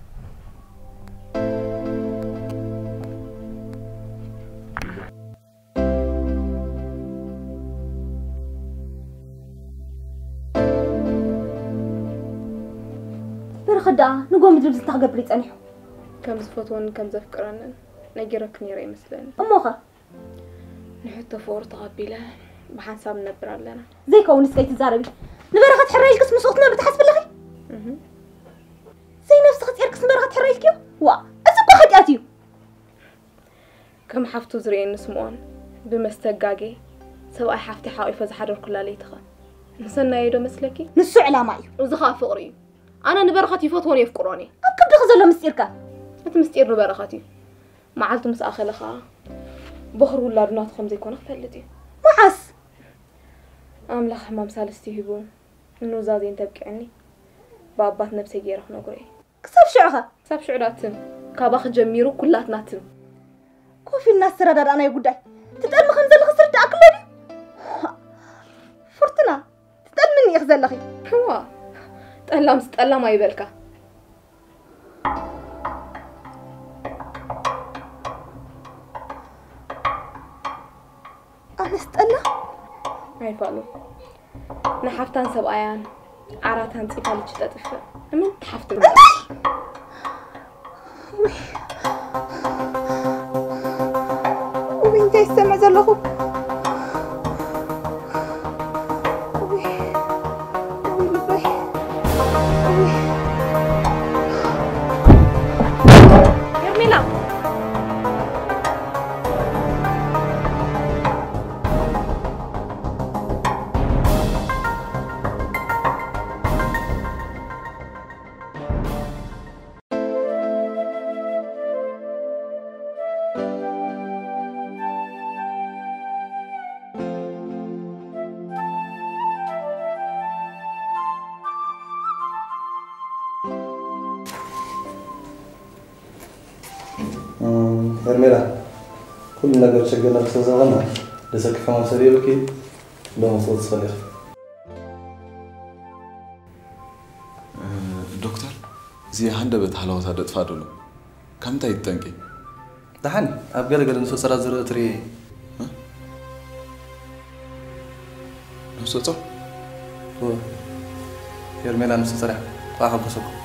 برخدا نقوم بدل تستقبل يصنحو كم زفتون كم زفكرنا نجرك نيري مثلا اموخه نحط فور تقبله بحساب نبر لنا زي كون سكيت زاربي نبرخت حريلك اسم صوتنا بتحسب لغي زي نفس خط يركس نبرخت حريلك وا اسكو خطياتيو كم حفتو زرين نسمون بمستقاقي سواء حفتي حايفه زحدر كل ليتخه نسنا يدو مسلكي نسو علامه ايو وزخا فقري انا نبرخت يفوتون يفقروني اكب دخزلو مسيركا انت مستير نبرختي معلت مساخه لخا بخر ولادناتكم زيكون فلتي معس املاح حمام سالستي هبو انو زادين تبكعني بابات نفسي غيره نغري كسب شعخه ساب شعراتن كاباخ جميرو كلاتناتن كوفي الناس تردد انا يقداي تتقل مخنزل خسرت اكلودي فرتنا تتقل مني يخزل لخي هو تقلا ما يبلكا انا استقلا هاي فالو نحفتان سبايان عراتان صيفالي تطفى من تحفت وين جاي سمع زلخو يرمينا هرميلا كل نقدر شغلنا بسزغنا لسك فما سريبكي لو مصوت صليخ دكتور زي هنده بتحلوت هذا تفادلو كم تايتنكي دحني أبقى لقد نسو سرا زر تري نسوتو هو هرميلا نسو سريح واحد بسوق